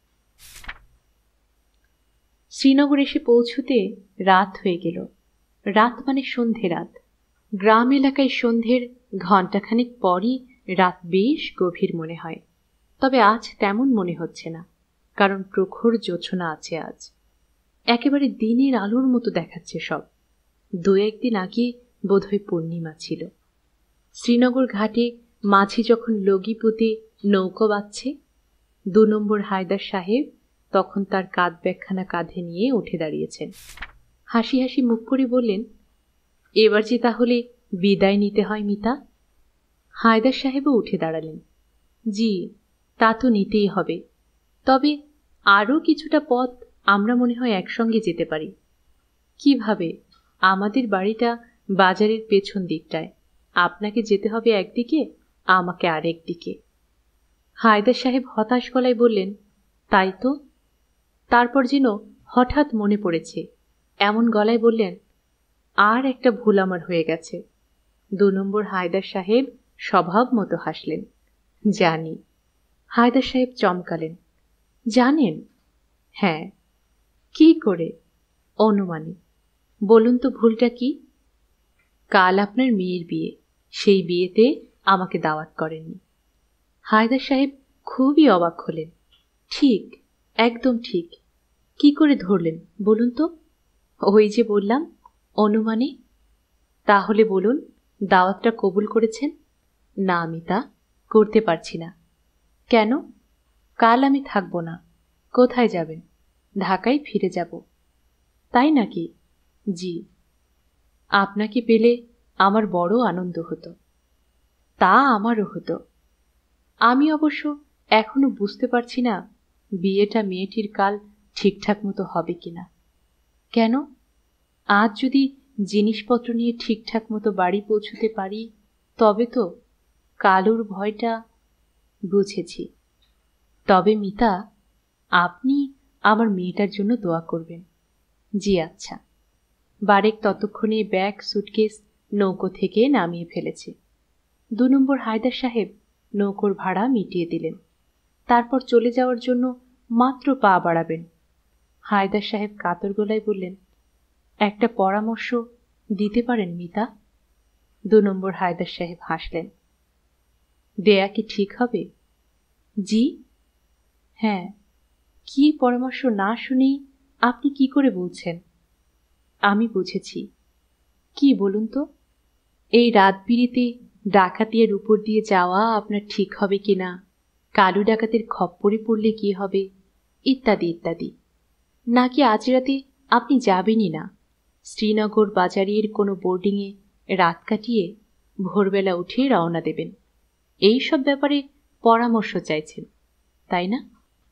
শ্রীনগর এসে পৌঁছতে রাত হয়ে গেল। রাত মানে সন্ধে রাত। গ্রাম এলাকায় সন্ধ্যের ঘণ্টাখানেক পরই রাত বেশ গভীর মনে হয়। তবে আজ তেমন মনে হচ্ছে না, কারণ প্রখর জোছনা আছে আজ। একেবারে দিনের আলোর মতো দেখাচ্ছে সব। দু একদিন আগে বোধহয় পূর্ণিমা ছিল। শ্রীনগর ঘাটে মাঝি যখন লগি পুঁতে নৌকো বাঁধছে, দু নম্বর হায়দার সাহেব তখন তার কাঁধ ব্যাগখানা কাঁধে নিয়ে উঠে দাঁড়িয়েছেন। হাসি হাসি মুখ করে বললেন, এবার যে তাহলে বিদায় নিতে হয় মিতা? হায়দার সাহেবও উঠে দাঁড়ালেন। জি, তা তো নিতেই হবে, তবে আরও কিছুটা পথ আমরা মনে হয় একসঙ্গে যেতে পারি। কিভাবে? আমাদের বাড়িটা বাজারের পেছন দিকটায়, আপনাকে যেতে হবে একদিকে, আমাকে আরেক দিকে। হায়দার সাহেব হতাশ গলায় বললেন, তাই তো। তারপর যেন হঠাৎ মনে পড়েছে, এমন গলায় বললেন, আর একটা ভুল আমার হয়ে গেছে। দু নম্বর হায়দার সাহেব স্বভাব মতো হাসলেন। জানি। হায়দার সাহেব চমকালেন। জানেন? হ্যাঁ। কি করে? অনুমানে। বলুন তো ভুলটা কি? কাল আপনার মেয়ের বিয়ে, সেই বিয়েতে আমাকে দাওয়াত করেননি। হায়দার সাহেব খুবই অবাক হলেন। ঠিক, একদম ঠিক। কি করে ধরলেন বলুন তো? ওই যে বললাম, অনুমানে। তাহলে বলুন, দাওয়াতটা কবুল করেছেন? না মিতা, করতে পারছি না। কেন? কাল আমি থাকব না। কোথায় যাবেন? ঢাকায় ফিরে যাব। তাই নাকি? জি। আপনাকে পেলে আমার বড় আনন্দ হতো। তা আমারও হতো। আমি অবশ্য এখনো বুঝতে পারছি না বিয়েটা মেয়েটির কাল ঠিকঠাক মতো হবে কিনা। কেন? আজ যদি জিনিসপত্র নিয়ে ঠিকঠাক মতো বাড়ি পৌঁছতে পারি তবে তো। কালুর ভয়টা বুঝেছি। তবে মিতা, আপনি আমার মেয়েটার জন্য দোয়া করবেন। জি আচ্ছা। বারেক ততক্ষণে ব্যাগ সুটকেস নৌকো থেকে নামিয়ে ফেলেছে। দু নম্বর হায়দার সাহেব নৌকোর ভাড়া মিটিয়ে দিলেন। তারপর চলে যাওয়ার জন্য মাত্র পা বাড়াবেন, হায়দার সাহেব কাতর গলায় বললেন, একটা পরামর্শ দিতে পারেন মিতা? দু নম্বর হায়দার সাহেব হাসলেন। দেয়া কি ঠিক হবে? জি হ্যাঁ। কি পরামর্শ না শুনেই আপনি কি করে বলছেন? আমি বুঝেছি। কি বলুন তো? এই রাত বিরেতে ডাকাতিয়ার উপর দিয়ে যাওয়া আপনার ঠিক হবে কিনা, কালু ডাকাতের খপ্পরে পড়লে কি হবে, ইত্যাদি ইত্যাদি। নাকি আজ রাতে আপনি যাবেনই না, শ্রীনগর বাজারের কোনো বোর্ডিংয়ে রাত কাটিয়ে ভোরবেলা উঠে রওনা দেবেন, এই সব ব্যাপারে পরামর্শ চাইছেন, তাই না?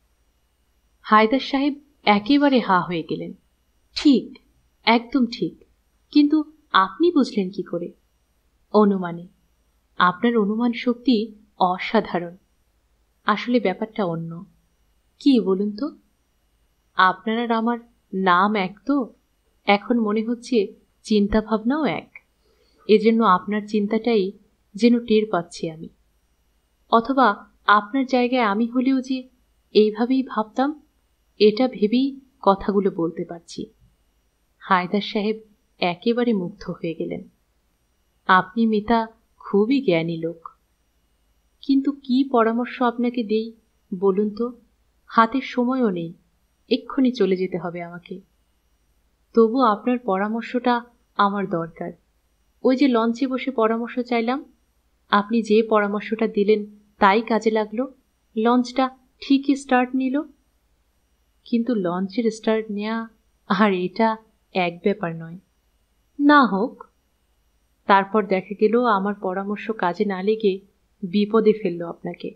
হায়দার সাহেব একেবারে হা হয়ে গেলেন। ঠিক, একদম ঠিক। কিন্তু আপনি বুঝলেন কি করে? অনুমানে। আপনার অনুমান শক্তি অসাধারণ। আসলে ব্যাপারটা অন্য। কি বলুন তো? আপনার আর আমার নাম এক তো, এখন মনে হচ্ছে চিন্তা ভাবনাও এক। এজন্য আপনার চিন্তাটাই যেন টের পাচ্ছি আমি। অথবা আপনার জায়গায় আমি হলেও যে এইভাবেই ভাবতাম, এটা ভেবেই কথাগুলো বলতে পারছি। হায়দার সাহেব একেবারে মুগ্ধ হয়ে গেলেন। আপনি মিতা খুবই জ্ঞানী লোক। কিন্তু কি পরামর্শ আপনাকে দেই বলুন তো? হাতের সময়ও নেই, এক্ষুনি চলে যেতে হবে আমাকে। তবু আপনার পরামর্শটা আমার দরকার। ওই যে লঞ্চে বসে পরামর্শ চাইলাম, আপনি যে পরামর্শটা দিলেন তাই কাজে লাগলো। লঞ্চটা ঠিকই স্টার্ট নিল। কিন্তু লঞ্চের স্টার্ট নেয়া আর এটা এক ব্যাপার নয়। না হোক, তারপর দেখা গেল আমার পরামর্শ কাজে না লেগে বিপদে ফেলল আপনাকে।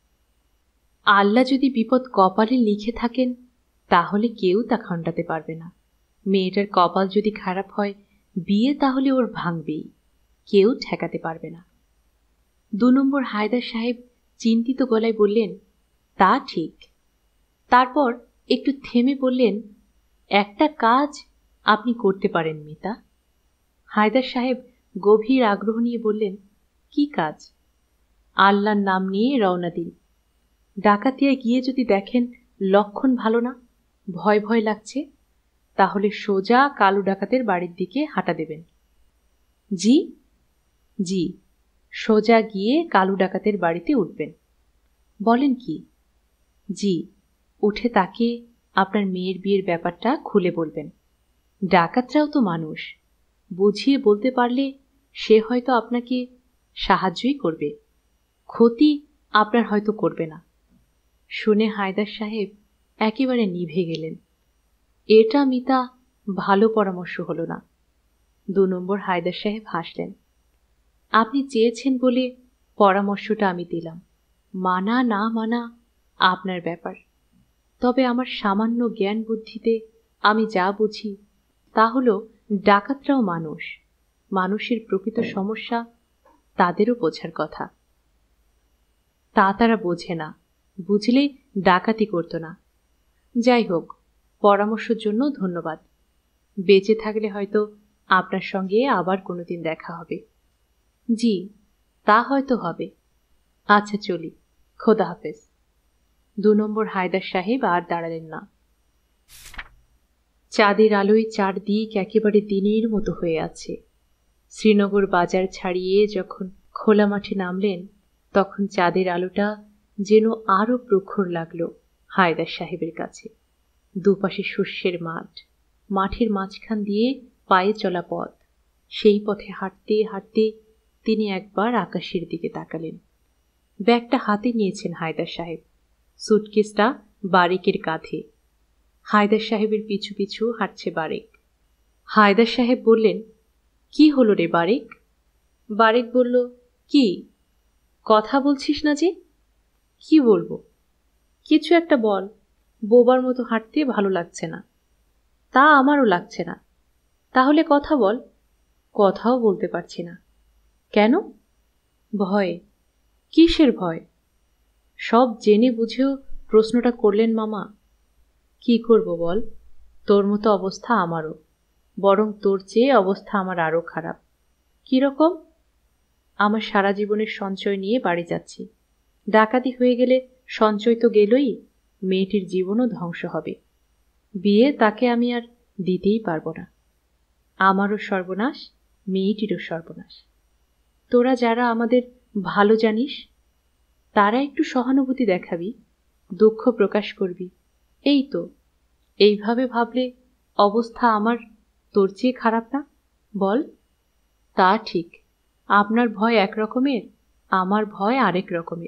আল্লাহ যদি বিপদ কপালে লিখে থাকেন তাহলে কেউ তা খণ্ডাতে পারবে না। মেয়েটার কপাল যদি খারাপ হয়, বিয়ে তাহলে ওর ভাঙবেই, কেউ ঠেকাতে পারবে না। দু নম্বর হায়দার সাহেব চিন্তিত গলায় বললেন, তা ঠিক। তারপর একটু থেমে বললেন, একটা কাজ আপনি করতে পারেন মিতা। হায়দার সাহেব গভীর আগ্রহ নিয়ে বললেন, কি কাজ? আল্লাহর নাম নিয়ে রওনা দিন। ডাকাতিয়ায় গিয়ে যদি দেখেন লক্ষণ ভালো না, ভয় ভয় লাগছে, তাহলে সোজা কালু ডাকাতের বাড়ির দিকে হাঁটা দেবেন। জি জি সোজা গিয়ে কালু ডাকাতের বাড়িতে উঠবেন। বলেন কি? জি। উঠে তাকে আপনার মেয়ের বিয়ের ব্যাপারটা খুলে বলবেন। ডাকাতরাও তো মানুষ, বুঝিয়ে বলতে পারলে সে হয়তো আপনাকে সাহায্যই করবে, ক্ষতি আপনার হয়তো করবে না। শুনে হায়দার সাহেব একেবারে নিভে গেলেন। এটা মিতা ভালো পরামর্শ হলো না। দু নম্বর হায়দার সাহেব হাসলেন। আপনি চেয়েছেন বলে পরামর্শটা আমি দিলাম, মানা না মানা আপনার ব্যাপার। তবে আমার সামান্য জ্ঞান বুদ্ধিতে আমি যা বুঝি তা হলো, ডাকাতরাও মানুষ, মানুষের প্রকৃত সমস্যা তাদেরও বোঝার কথা। তা তারা বোঝে না, বুঝলে ডাকাতি করত না। যাই হোক, পরামর্শের জন্য ধন্যবাদ। বেঁচে থাকলে হয়তো আপনার সঙ্গে আবার কোনোদিন দেখা হবে। জি, তা হয়তো হবে। আচ্ছা চলি, খোদা হাফেজ। দু নম্বর হায়দার সাহেব আর দাঁড়ালেন না। চাঁদের আলোয় চারদিক একেবারে দিনের মতো হয়ে আছে। শ্রীনগর বাজার ছাড়িয়ে যখন খোলা মাঠে নামলেন, তখন চাঁদের আলোটা যেন আরো প্রখর লাগলো হায়দার সাহেবের কাছে। দুপাশে শস্যের মাঠ, মাঠের মাঝখান দিয়ে পায়ে চলা পথ। সেই পথে হাঁটতে হাঁটতে তিনি একবার আকাশের দিকে তাকালেন। ব্যাগটা হাতে নিয়েছেন হায়দার সাহেব, সুটকেসটা বারেকের কাঁধে। হায়দার সাহেবের পিছু পিছু হাঁটছে বারেক। হায়দার সাহেব বললেন, কি হলো রে বারেক? বারেক বলল, কি কথা বলছিস না যে? কি বলবো? কিছু একটা বল। বোবার মতো হাঁটতে ভালো লাগছে না। তা আমারও লাগছে না। তাহলে কথা বল। কথাও বলতে পারছি না। কেন? ভয়ে। কিসের ভয়? সব জেনে বুঝেও প্রশ্নটা করলেন মামা। কি করব বল? তোর মতো অবস্থা আমারও, বরং তোর চেয়ে অবস্থা আমার আরো খারাপ। কিরকম? আমার সারা জীবনের সঞ্চয় নিয়ে বাড়ি যাচ্ছি। ডাকাতি হয়ে গেলে সঞ্চয় তো গেলই, মেয়েটির জীবনও ধ্বংস হবে। বিয়ে তাকে আমি আর দিতেই পারবো না। আমারও সর্বনাশ, মেয়েটিরও সর্বনাশ। তোরা যারা আমাদের ভালো জানিস, তারা একটু সহানুভূতি দেখাবি, দুঃখ প্রকাশ করবি। এই তো। এইভাবে ভাবলে অবস্থা আমার তোর চেয়ে খারাপ না? বল। তা ঠিক। আপনার ভয় এক রকমের, আমার ভয় আরেক রকমের।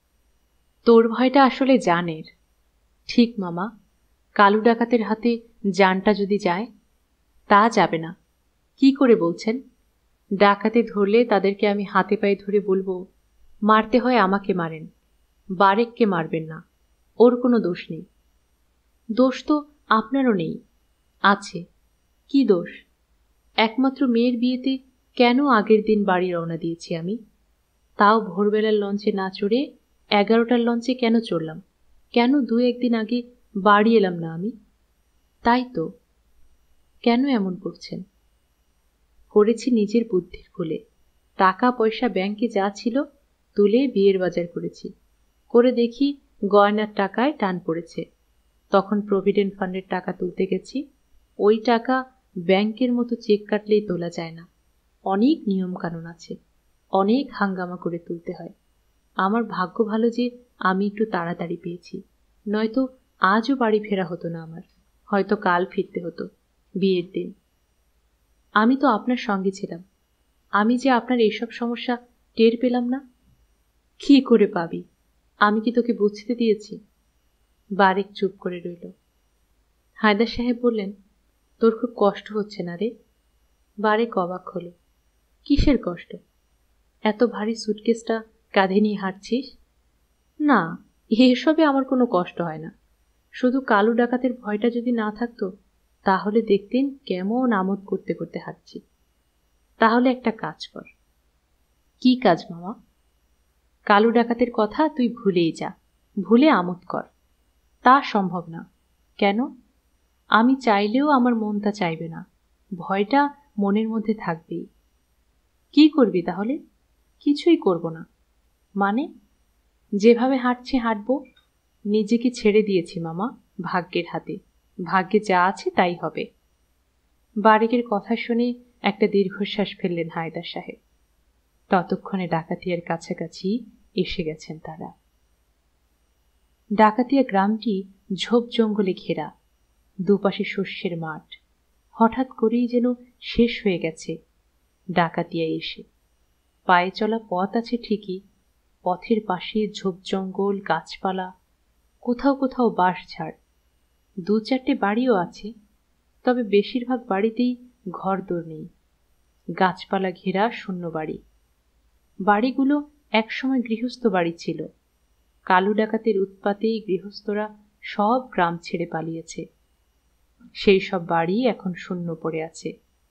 তোর ভয়টা আসলে জানের। ঠিক মামা। কালু ডাকাতের হাতে জানটা যদি যায়? তা যাবে না। কি করে বলছেন? ডাকাতে ধরলে তাদেরকে আমি হাতে পায়ে ধরে বলবো, মারতে হয় আমাকে মারেন, বারেককে মারবেন না, ওর কোনো দোষ নেই। দোষ তো আপনারও নেই। আছে। কি দোষ? একমাত্র মেয়ের বিয়েতে কেন আগের দিন বাড়ি রওনা দিয়েছি আমি? তাও ভোরবেলার লঞ্চে না চড়ে এগারোটার লঞ্চে কেন চড়লাম? কেন দু একদিন আগে বাড়ি এলাম না আমি? তাই তো। কেন এমন করছেন? করেছি নিজের বুদ্ধির ভুলে। টাকা পয়সা ব্যাংকে যা ছিল তুলে বিয়ের বাজার করেছি। করে দেখি গয়নার টাকায় টান পড়েছে। তখন প্রভিডেন্ট ফান্ডের টাকা তুলতে গেছি। ওই টাকা ব্যাংকের মতো চেক কাটলেই তোলা যায় না। অনেক নিয়ম কানুন আছে, অনেক হাঙ্গামা করে তুলতে হয়। আমার ভাগ্য ভালো যে আমি একটু তাড়াতাড়ি পেয়েছি, নয়তো আজও বাড়ি ফেরা হতো না আমার। হয়তো কাল ফিরতে হতো, বিয়ের দিন। আমি তো আপনার সঙ্গে ছিলাম। আমি যে আপনার এইসব সমস্যা টের পেলাম না। কি করে পাবি? আমি কি তোকে বুঝতে দিয়েছি? বারেক চুপ করে রইল। হায়দার সাহেব বললেন, তোর খুব কষ্ট হচ্ছে না রে? বারেক অবাক হল। কিসের কষ্ট? এত ভারী সুটকেসটা কাঁধে নিয়ে হাঁটছিস? না, এসবে আমার কোনো কষ্ট হয় না। শুধু কালু ডাকাতের ভয়টা যদি না থাকতো, তাহলে দেখতেন কেমন আমোদ করতে করতে হাঁটছি। তাহলে একটা কাজ কর। কি কাজ মামা? কালু ডাকাতের কথা তুই ভুলেই যা, ভুলে আমোদ কর। তা সম্ভব না। কেন? আমি চাইলেও আমার মন তা চাইবে না। ভয়টা মনের মধ্যে থাকবেই। কি করবি তাহলে? কিছুই করব না। মানে? যেভাবে হাঁটছি হাঁটবো। নিজেকে ছেড়ে দিয়েছি মামা, ভাগ্যের হাতে। ভাগ্যে যা আছে তাই হবে। বারেকের কথা শুনে একটা দীর্ঘশ্বাস ফেললেন হায়দার সাহেব। ততক্ষণে ডাকাতিয়ার কাছাকাছি এসে গেছেন তারা। ডাকাতিয়া গ্রামটি ঝোপ জঙ্গলে ঘেরা, দুপাশে শস্যের মাঠ। হঠাৎ করেই যেন শেষ হয়ে গেছে ডাকাতিয়া এসে। পায়ে চলা পথ আছে ঠিকই, পথের পাশে ঝোপ জঙ্গল, গাছপালা, কোথাও কোথাও বাঁশঝাড়। দু চারটে বাড়িও আছে, তবে বেশিরভাগ বাড়িতেই ঘরদোর নেই। গাছপালা ঘেরা শূন্য বাড়ি। বাড়িগুলো একসময় গৃহস্থ বাড়ি ছিল। কালু ডাকাতের উৎপাতেই গৃহস্থরা সব গ্রাম ছেড়ে পালিয়েছে। সেই সব বাড়ি এখন শূন্য পড়ে আছে।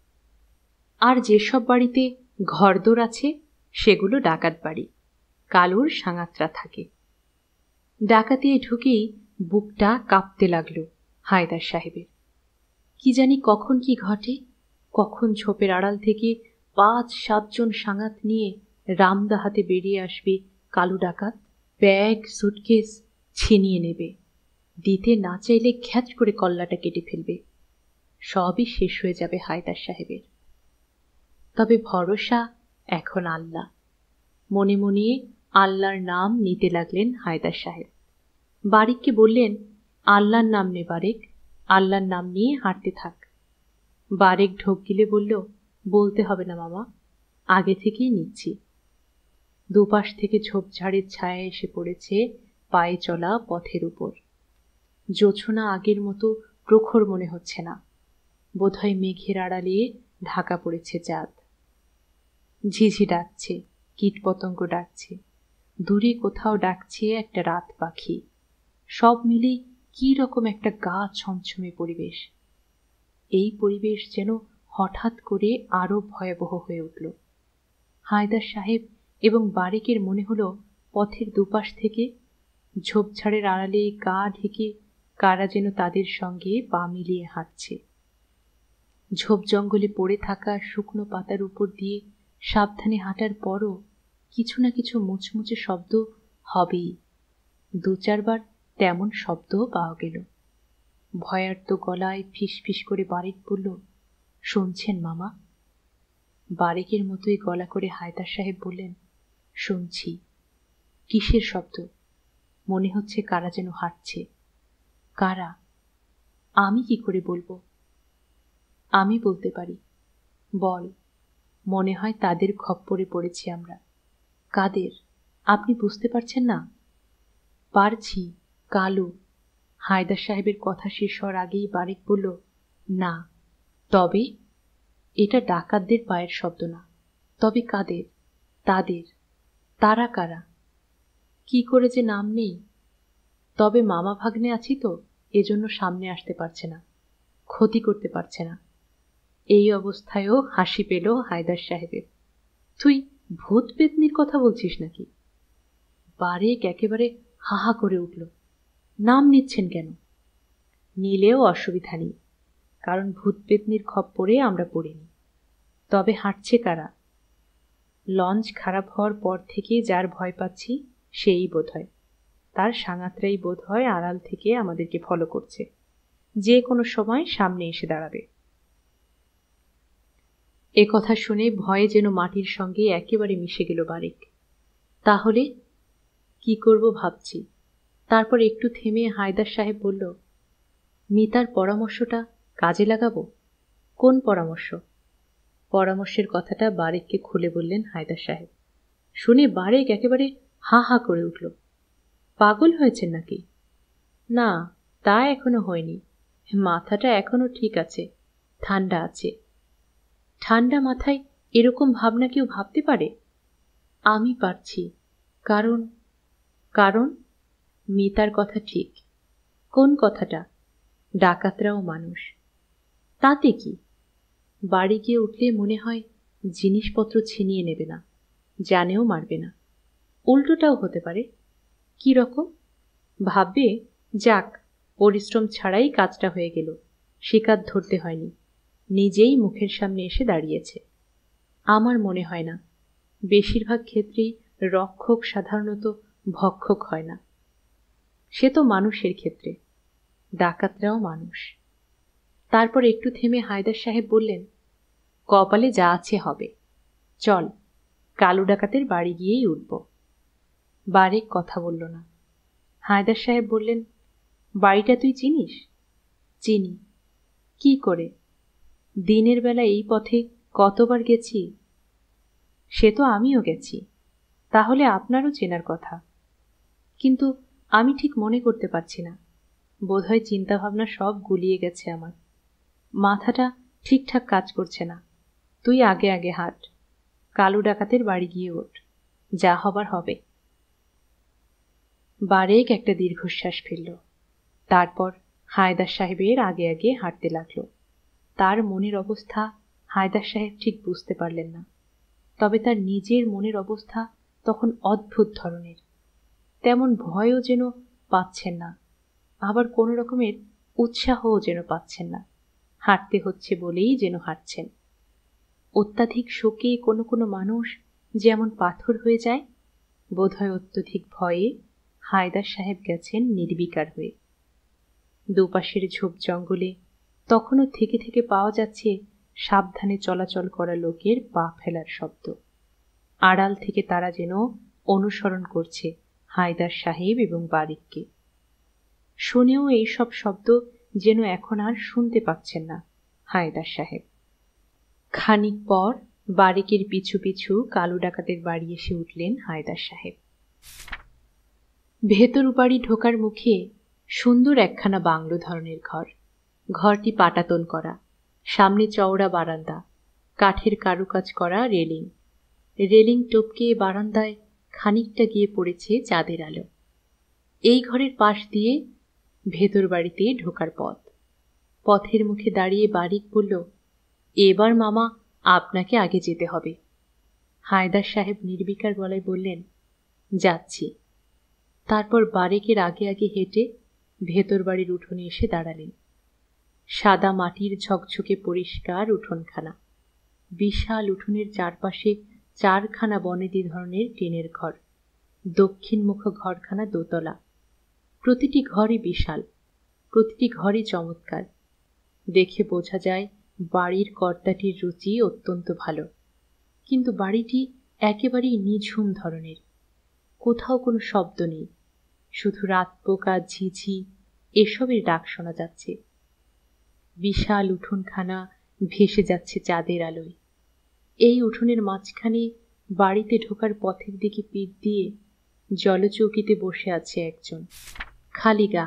আর যেসব বাড়িতে ঘরদোর আছে সেগুলো ডাকাত বাড়ি। কালুর সাঙাতরা থাকে। ডাকাতিয়ে ঢুকেই বুকটা কাঁপতে লাগলো হায়দার সাহেবের। কি জানি কখন কি ঘটে, কখন ঝোপের আড়াল থেকে পাঁচ সাতজন সাঙাত নিয়ে রামদা হাতে বেরিয়ে আসবে কালু ডাকাত। ব্যাগ সুটকেস ছিনিয়ে নেবে, দিতে না চাইলে খ্যাচ করে কল্লাটা কেটে ফেলবে। সবই শেষ হয়ে যাবে হায়দার সাহেবের। তবে ভরসা এখন আল্লাহ। মনে মনে আল্লাহর নাম নিতে লাগলেন হায়দার সাহেব। বারেককে বললেন, আল্লাহর নাম নে বারেক, আল্লাহর নাম নিয়ে হাঁটতে থাক। বারেক ঢোক গিলে বলল, বলতে হবে না মামা, আগে থেকেই নিচ্ছি। দুপাশ থেকে ঝোপঝাড়ের ছায়া এসে পড়েছে পায়ে চলা পথের উপর। জোছনা আগের মতো প্রখর মনে হচ্ছে না। বোধহয় মেঘের আড়ালে ঢাকা পড়েছে চাঁদ। ঝিঝি ডাকছে, কীটপতঙ্গ ডাকছে, দূরে কোথাও ডাকছে একটা রাত পাখি। সব মিলে কি রকম একটা গা ছমছমে পরিবেশ। এই পরিবেশ যেন হঠাৎ করে আরো ভয়াবহ হয়ে উঠল। হায়দার সাহেব এবং বারেকের মনে হলো পথের দুপাশ থেকে ঝোপঝাড়ের আড়ালে গা ঢেকে কারা যেন তাদের সঙ্গে পা মিলিয়ে হাঁটছে। ঝোপ জঙ্গলে পড়ে থাকা শুকনো পাতার উপর দিয়ে সাবধানে হাঁটার পরও কিছু না কিছু মুচমুচে শব্দ হবেই। দু চারবার তেমন শব্দও পাওয়া গেল। ভয়ার্ত গলায় ফিস ফিস করে বারেক বলল, শুনছেন মামা? বারেকের মতোই গলা করে হায়দার সাহেব বললেন, শুনছি। কিসের শব্দ? মনে হচ্ছে কারা যেন হাঁটছে। কারা? আমি কি করে বলবো? আমি বলতে পারি। বল। মনে হয় তাদের খপ্পরে পড়েছি আমরা। কাদের? আপনি বুঝতে পারছেন না? পারছি, কালু। হায়দার সাহেবের কথা শেষ হওয়ার আগেই বারেক বলল, না। তবে? এটা ডাকাতদের পায়ের শব্দ না। তবে কাদের? তাদের। তারা কারা? কি করে যে নাম নেই। তবে মামা ভাগ্নে আছি তো, এজন্য সামনে আসতে পারছে না, ক্ষতি করতে পারছে না। এই অবস্থায়ও হাসি পেল হায়দার সাহেবের। তুই ভূত পেতনির কথা বলছিস নাকি? বারেক একেবারে হাহা করে উঠল। নাম নিচ্ছেন কেন? নিলেও অসুবিধা নেই, কারণ ভূত পেতনির খপ্পরে আমরা পড়িনি। তবে হাঁটছে কারা? লঞ্চ খারাপ হওয়ার পর থেকে যার ভয় পাচ্ছি সেই বোধ হয়। তার সাঙাতরাই বোধ হয় আড়াল থেকে আমাদেরকে ফলো করছে, যে কোনো সময় সামনে এসে দাঁড়াবে। এ কথা শুনে ভয়ে যেন মাটির সঙ্গে একেবারে মিশে গেল বারেক। তাহলে কি করব ভাবছি। তারপর একটু থেমে হায়দার সাহেব বলল, মিতার পরামর্শটা কাজে লাগাবো? কোন পরামর্শ? পরামর্শের কথাটা বারেককে খুলে বললেন হায়দার সাহেব। শুনে বারেক একেবারে হা হা করে উঠল। পাগল হয়েছেন নাকি? না, তা এখনো হয়নি। মাথাটা এখনো ঠিক আছে, ঠান্ডা আছে। ঠান্ডা মাথায় এরকম ভাবনা কেউ ভাবতে পারে? আমি পারছি। কারণ? কারণ মিতার কথা ঠিক। কোন কথাটা? ডাকাতরাও মানুষ। তাতে কি? বাড়ি গিয়ে উঠলে মনে হয় জিনিসপত্র ছিনিয়ে নেবে না, জানেও মারবে না। উল্টোটাও হতে পারে। কি রকম? ভাববে, যাক, পরিশ্রম ছাড়াই কাজটা হয়ে গেল, শিকার ধরতে হয়নি, নিজেই মুখের সামনে এসে দাঁড়িয়েছে। আমার মনে হয় না। বেশিরভাগ ক্ষেত্রেই রক্ষক সাধারণত ভক্ষক হয় না। সে তো মানুষের ক্ষেত্রে। ডাকাতরাও মানুষ। তারপর একটু থেমে হায়দার সাহেব বললেন, কপালে যা আছে হবে। চল, কালু ডাকাতের বাড়ি গিয়েই উঠব। বারেক কথা বলল না। হায়দার সাহেব বললেন, বাড়িটা তুই চিনিস? চিনি। কি করে? দিনের বেলা এই পথে কতবার গেছি। সে তো আমিও গেছি। তাহলে আপনারও চেনার কথা। কিন্তু আমি ঠিক মনে করতে পারছি না। বোধহয় চিন্তাভাবনা সব গুলিয়ে গেছে আমার। মাথাটা ঠিকঠাক কাজ করছে না। তুই আগে আগে হাঁট, কালু ডাকাতের বাড়ি গিয়ে ওঠ, যা হবার হবে। বারেক একটা দীর্ঘশ্বাস ফেলল। তারপর হায়দার সাহেবের আগে আগে হাঁটতে লাগল। তার মনের অবস্থা হায়দার সাহেব ঠিক বুঝতে পারলেন না। তবে তার নিজের মনের অবস্থা তখন অদ্ভুত ধরনের। তেমন ভয়ও যেন পাচ্ছেন না, আবার কোনো রকমের উৎসাহও যেন পাচ্ছেন না। হাঁটতে হচ্ছে বলেই যেন হাঁটছেন। অত্যাধিক শোকে কোনো কোনো মানুষ যেমন পাথর হয়ে যায়, বোধহয় অত্যধিক ভয়ে হায়দার সাহেব গেছেন নির্বিকার হয়ে। দুপাশের ঝোপ জঙ্গলে তখনও থেকে থেকে পাওয়া যাচ্ছে সাবধানে চলাচল করা লোকের পা ফেলার শব্দ। আড়াল থেকে তারা যেন অনুসরণ করছে হায়দার সাহেব এবং বারেককে। শুনেও এইসব শব্দ যেন এখন আর শুনতে পাচ্ছেন না হায়দার সাহেব। খানিক পর বারেকের পিছু পিছু কালু ডাকাতের বাড়ি এসে উঠলেন হায়দার সাহেব। ভেতর বাড়ি ঢোকার মুখে সুন্দর একখানা বাংলো ধরনের ঘর। ঘরটি পাটাতন করা, সামনে চওড়া বারান্দা, কাঠের কারুকাজ করা রেলিং, রেলিং টপকে বারান্দায় খানিকটা গিয়ে পড়েছে চাঁদের আলো। এই ঘরের পাশ দিয়ে ভেতর বাড়িতে ঢোকার পথ। পথের মুখে দাঁড়িয়ে বারিক বলল, এবার মামা আপনাকে আগে যেতে হবে। হায়দার সাহেব নির্বিকার গলায় বললেন, যাচ্ছি। তারপর বারেকের আগে আগে হেঁটে ভেতর বাড়ির উঠোনে এসে দাঁড়ালেন। সাদা মাটির ঝকঝকে পরিষ্কার উঠোনখানা। বিশাল উঠোনের চারপাশে চারখানা বনেদি ধরনের টিনের ঘর। দক্ষিণমুখ ঘরখানা দোতলা। প্রতিটি ঘরই বিশাল, প্রতিটি ঘরই চমৎকার। দেখে বোঝা যায় বাড়ির কর্তাটির রুচি অত্যন্ত ভালো। কিন্তু বাড়িটি একেবারেই নিঝুম ধরনের। কোথাও কোনো শব্দ নেই, শুধু রাত পোকা, ঝিঝি এসবের ডাক শোনা যাচ্ছে। বিশাল উঠোনখানা ভেসে যাচ্ছে চাঁদের আলোয়। এই উঠোনের মাঝখানে বাড়িতে ঢোকার পথের দিকে পিঠ দিয়ে জলচৌকিতে বসে আছে একজন, খালি গা।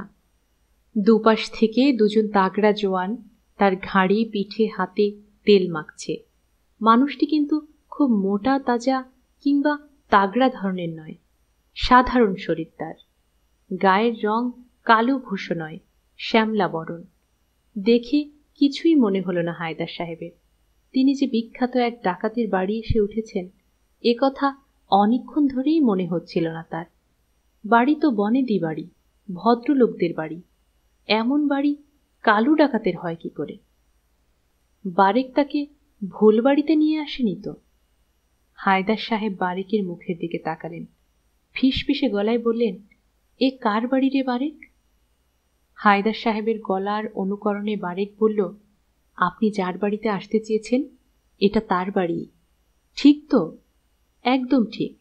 দুপাশ থেকে দুজন তাগড়া জোয়ান তার ঘাড়ি, পিঠে, হাতে তেল মাখছে। মানুষটি কিন্তু খুব মোটা তাজা কিংবা তাগড়া ধরনের নয়, সাধারণ শরীর তার। গায়ের রং কালো ভূষো নয়, শ্যামলা বরণ। দেখে কিছুই মনে হলো না হায়দার সাহেবের। তিনি যে বিখ্যাত এক ডাকাতের বাড়ি এসে উঠেছেন এ কথা অনেকক্ষণ ধরেই মনে হচ্ছিল না তার। বাড়ি তো বনেদি বাড়ি, ভদ্রলোকদের বাড়ি। এমন বাড়ি কালু ডাকাতের হয় কি করে? বারেক তাকে ভুল বাড়িতে নিয়ে আসেনি তো? হায়দার সাহেব বারেকের মুখের দিকে তাকালেন, ফিসফিসে গলায় বললেন, এ কার বাড়ি রে বারেক? হায়দার সাহেবের গলার অনুকরণে বারেক বলল, আপনি যার বাড়িতে আসতে চেয়েছেন এটা তার বাড়ি। ঠিক তো? একদম ঠিক।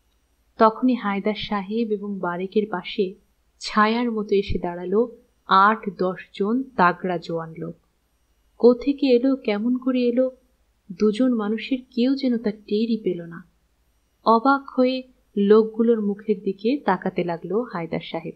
তখনই হায়দার সাহেব এবং বারেকের পাশে ছায়ার মতো এসে দাঁড়ালো আট দশ জন তাগড়া জোয়ান লোক। কোথেকে এলো, কেমন করে এলো, দুজন মানুষের কেউ যেন তার টেরই পেল না। অবাক হয়ে লোকগুলোর মুখের দিকে তাকাতে লাগলো হায়দার সাহেব।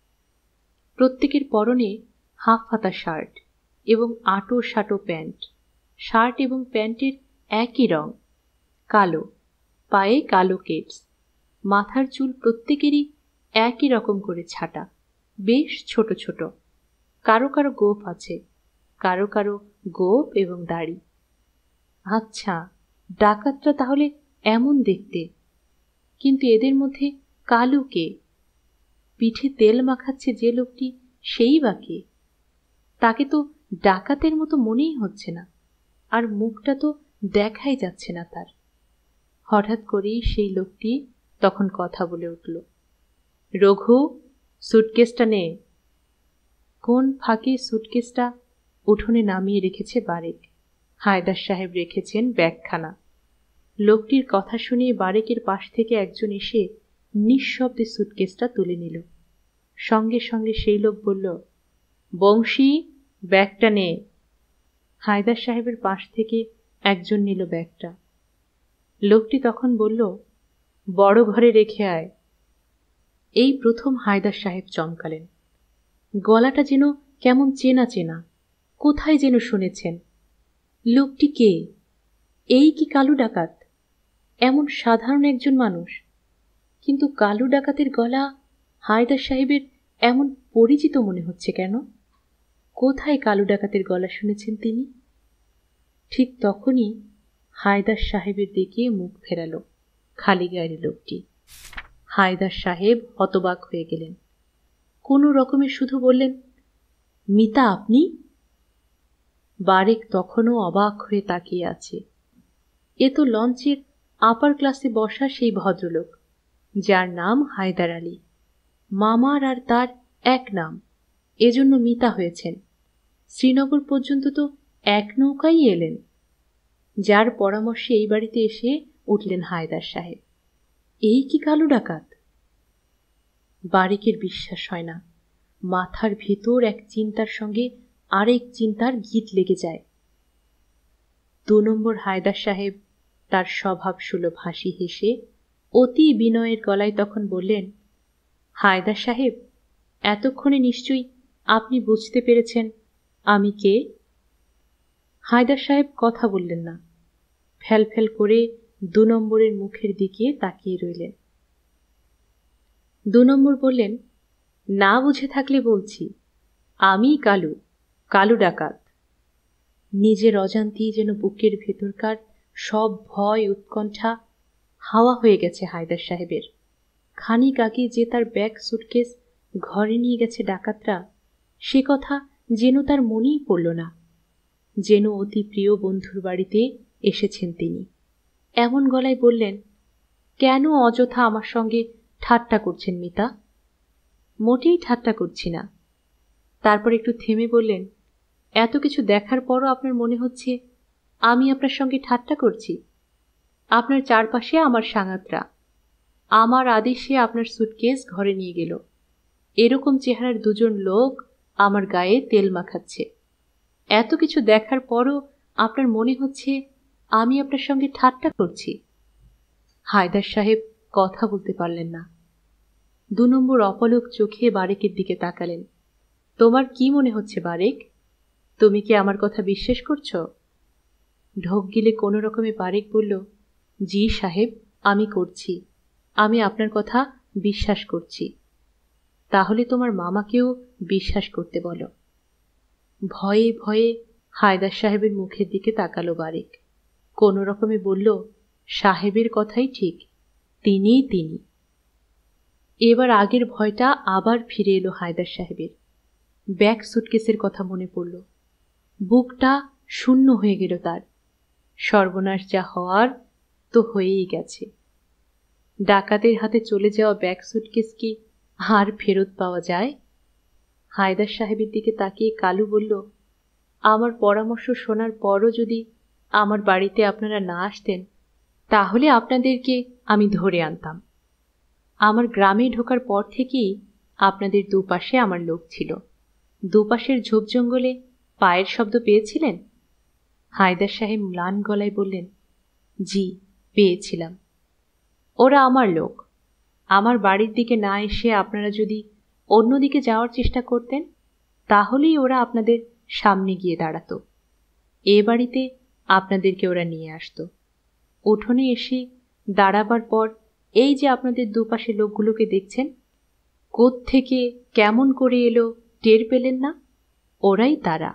প্রত্যেকের পরনে হাফ হাতা শার্ট এবং আটো সাটো প্যান্ট। শার্ট এবং প্যান্টের একই রং, কালো। পায়ে কালো কেটস। মাথার চুল প্রত্যেকেরই একই রকম করে ছাটা, বেশ ছোট ছোট। কারো কারো গোঁফ আছে, কারো কারো গোঁফ এবং দাড়ি। আচ্ছা, ডাকাতরা তাহলে এমন দেখতে। কিন্তু এদের মধ্যে কালু কে? পিঠে তেল মাখাচ্ছে যে লোকটি, সেই বা কে? তাকে তো ডাকাতের মতো মনেই হচ্ছে না, আর মুখটা তো দেখাই যাচ্ছে না তার। হঠাৎ করেই সেই লোকটি তখন কথা বলে উঠল, রঘু, সুটকেসটা নে। কোন ফাঁকে সুটকেসটা উঠোনে নামিয়ে রেখেছে বারেক। হায়দার সাহেব রেখেছেন ব্যাগখানা। লোকটির কথা শুনে বারেকের পাশ থেকে একজন এসে নিঃশব্দে সুটকেসটা তুলে নিল। সঙ্গে সঙ্গে সেই লোক বলল, বংশী, ব্যাগটা নে। হায়দার সাহেবের পাশ থেকে একজন নিল ব্যাগটা। লোকটি তখন বলল, বড় ঘরে রেখে আয়। এই প্রথম হায়দার সাহেব চমকালেন। গলাটা যেন কেমন চেনা চেনা, কোথায় যেন শুনেছেন। লোকটি কে? এই কি কালু ডাকাত? এমন সাধারণ একজন মানুষ, কিন্তু কালু ডাকাতের গলা হায়দার সাহেবের এমন পরিচিত মনে হচ্ছে কেন? কোথায় কালু ডাকাতের গলা শুনেছেন তিনি? ঠিক তখনই হায়দার সাহেবের দিকে মুখ ফেরালো খালি গায়ের লোকটি। হায়দার সাহেব হতবাক হয়ে গেলেন। কোনো রকমে শুধু বললেন, মিতা আপনি? বারেক তখনও অবাক হয়ে তাকিয়ে আছে। এ তো লঞ্চের আপার ক্লাসে বসা সেই ভদ্রলোক, যার নাম হায়দার আলী। মামার আর তার এক নাম, এজন্য মিতা হয়েছেন। শ্রীনগর পর্যন্ত তো এক নৌকাই এলেন। যার পরামর্শে এই বাড়িতে এসে উঠলেন হায়দার সাহেব। এই কি কালু ডাকাত? বারেকের বিশ্বাস হয় না। মাথার ভেতর এক চিন্তার সঙ্গে আরেক চিন্তার গীত লেগে যায়। দু নম্বর হায়দার সাহেব তার স্বভাব সুলভ হাসি হেসে অতি বিনয়ের গলায় তখন বললেন, হায়দার সাহেব, এতক্ষণে নিশ্চয়ই আপনি বুঝতে পেরেছেন আমি কে? হায়দার সাহেব কথা বললেন না। ফ্যাল ফ্যাল করে দু নম্বরের মুখের দিকে তাকিয়ে রইলেন। দু নম্বর বললেন, না বুঝে থাকলে বলছি, আমি কালু, কালু ডাকাত। নিজের অজান্তেই যেন বুকের ভেতরকার সব ভয় উৎকণ্ঠা হাওয়া হয়ে গেছে হায়দার সাহেবের। খানিক আগে যে তার ব্যাগ সুটকেস ঘরে নিয়ে গেছে ডাকাতরা, সে কথা যেন তার মনেই পড়ল না। যেন অতি প্রিয় বন্ধুর বাড়িতে এসেছেন তিনি। এমন গলায় বললেন, কেন অযথা আমার সঙ্গে ঠাট্টা করছেন মিতা? মোটেই ঠাট্টা করছি না। তারপর একটু থেমে বললেন, এত কিছু দেখার পরও আপনার মনে হচ্ছে আমি আপনার সঙ্গে ঠাট্টা করছি? আপনার চারপাশে আমার সাঙ্গাতরা, আমার আদেশে আপনার সুটকেস ঘরে নিয়ে গেল। এরকম চেহারার দুজন লোক আমার গায়ে তেল মাখাচ্ছে। এত কিছু দেখার পরও আপনার মনে হচ্ছে আমি আপনার সঙ্গে ঠাট্টা করছি? হায়দার সাহেব কথা বলতে পারলেন না। দু নম্বর অপলক চোখে বারেকের দিকে তাকালেন। তোমার কি মনে হচ্ছে বারেক? তুমি কি আমার কথা বিশ্বাস করছো? ঢোক গিলে কোনো রকমে বারেক বলল, জি সাহেব, আমি করছি। আমি আপনার কথা বিশ্বাস করছি। তাহলে তোমার মামাকেও বিশ্বাস করতে বলো। ভয়ে ভয়ে হায়দার সাহেবের মুখের দিকে তাকালো বারেক। কোনো রকমে বলল, সাহেবের কথাই ঠিক, তিনিই তিনি। এবার আগের ভয়টা আবার ফিরে এলো হায়দার সাহেবের। ব্যাগ সুটকেসের কথা মনে পড়ল। বুকটা শূন্য হয়ে গেল তার। সর্বনাশ যা হওয়ার তো হয়েই গেছে। ডাকাতের হাতে চলে যাওয়া ব্যাগ সুটকেস কি আর ফেরত পাওয়া যায়? হায়দার সাহেবের দিকে তাকিয়ে কালু বলল, আমার পরামর্শ শোনার পরও যদি আমার বাড়িতে আপনারা না আসতেন, তাহলে আপনাদেরকে আমি ধরে আনতাম। আমার গ্রামে ঢোকার পর থেকেই আপনাদের দুপাশে আমার লোক ছিল। দুপাশের ঝোপ জঙ্গলে পায়ের শব্দ পেয়েছিলেন? হায়দার সাহেব ম্লান গলায় বললেন, জি, পেয়েছিলাম। ওরা আমার লোক। আমার বাড়ির দিকে না এসে আপনারা যদি অন্যদিকে যাওয়ার চেষ্টা করতেন, তাহলেই ওরা আপনাদের সামনে গিয়ে দাঁড়াতো। এ বাড়িতে আপনাদেরকে ওরা নিয়ে আসতো। উঠোনে এসে দাঁড়াবার পর এই যে আপনাদের দুপাশে লোকগুলোকে দেখছেন, কোত্থেকে কেমন করে এলো টের পেলেন না? ওরাই তারা।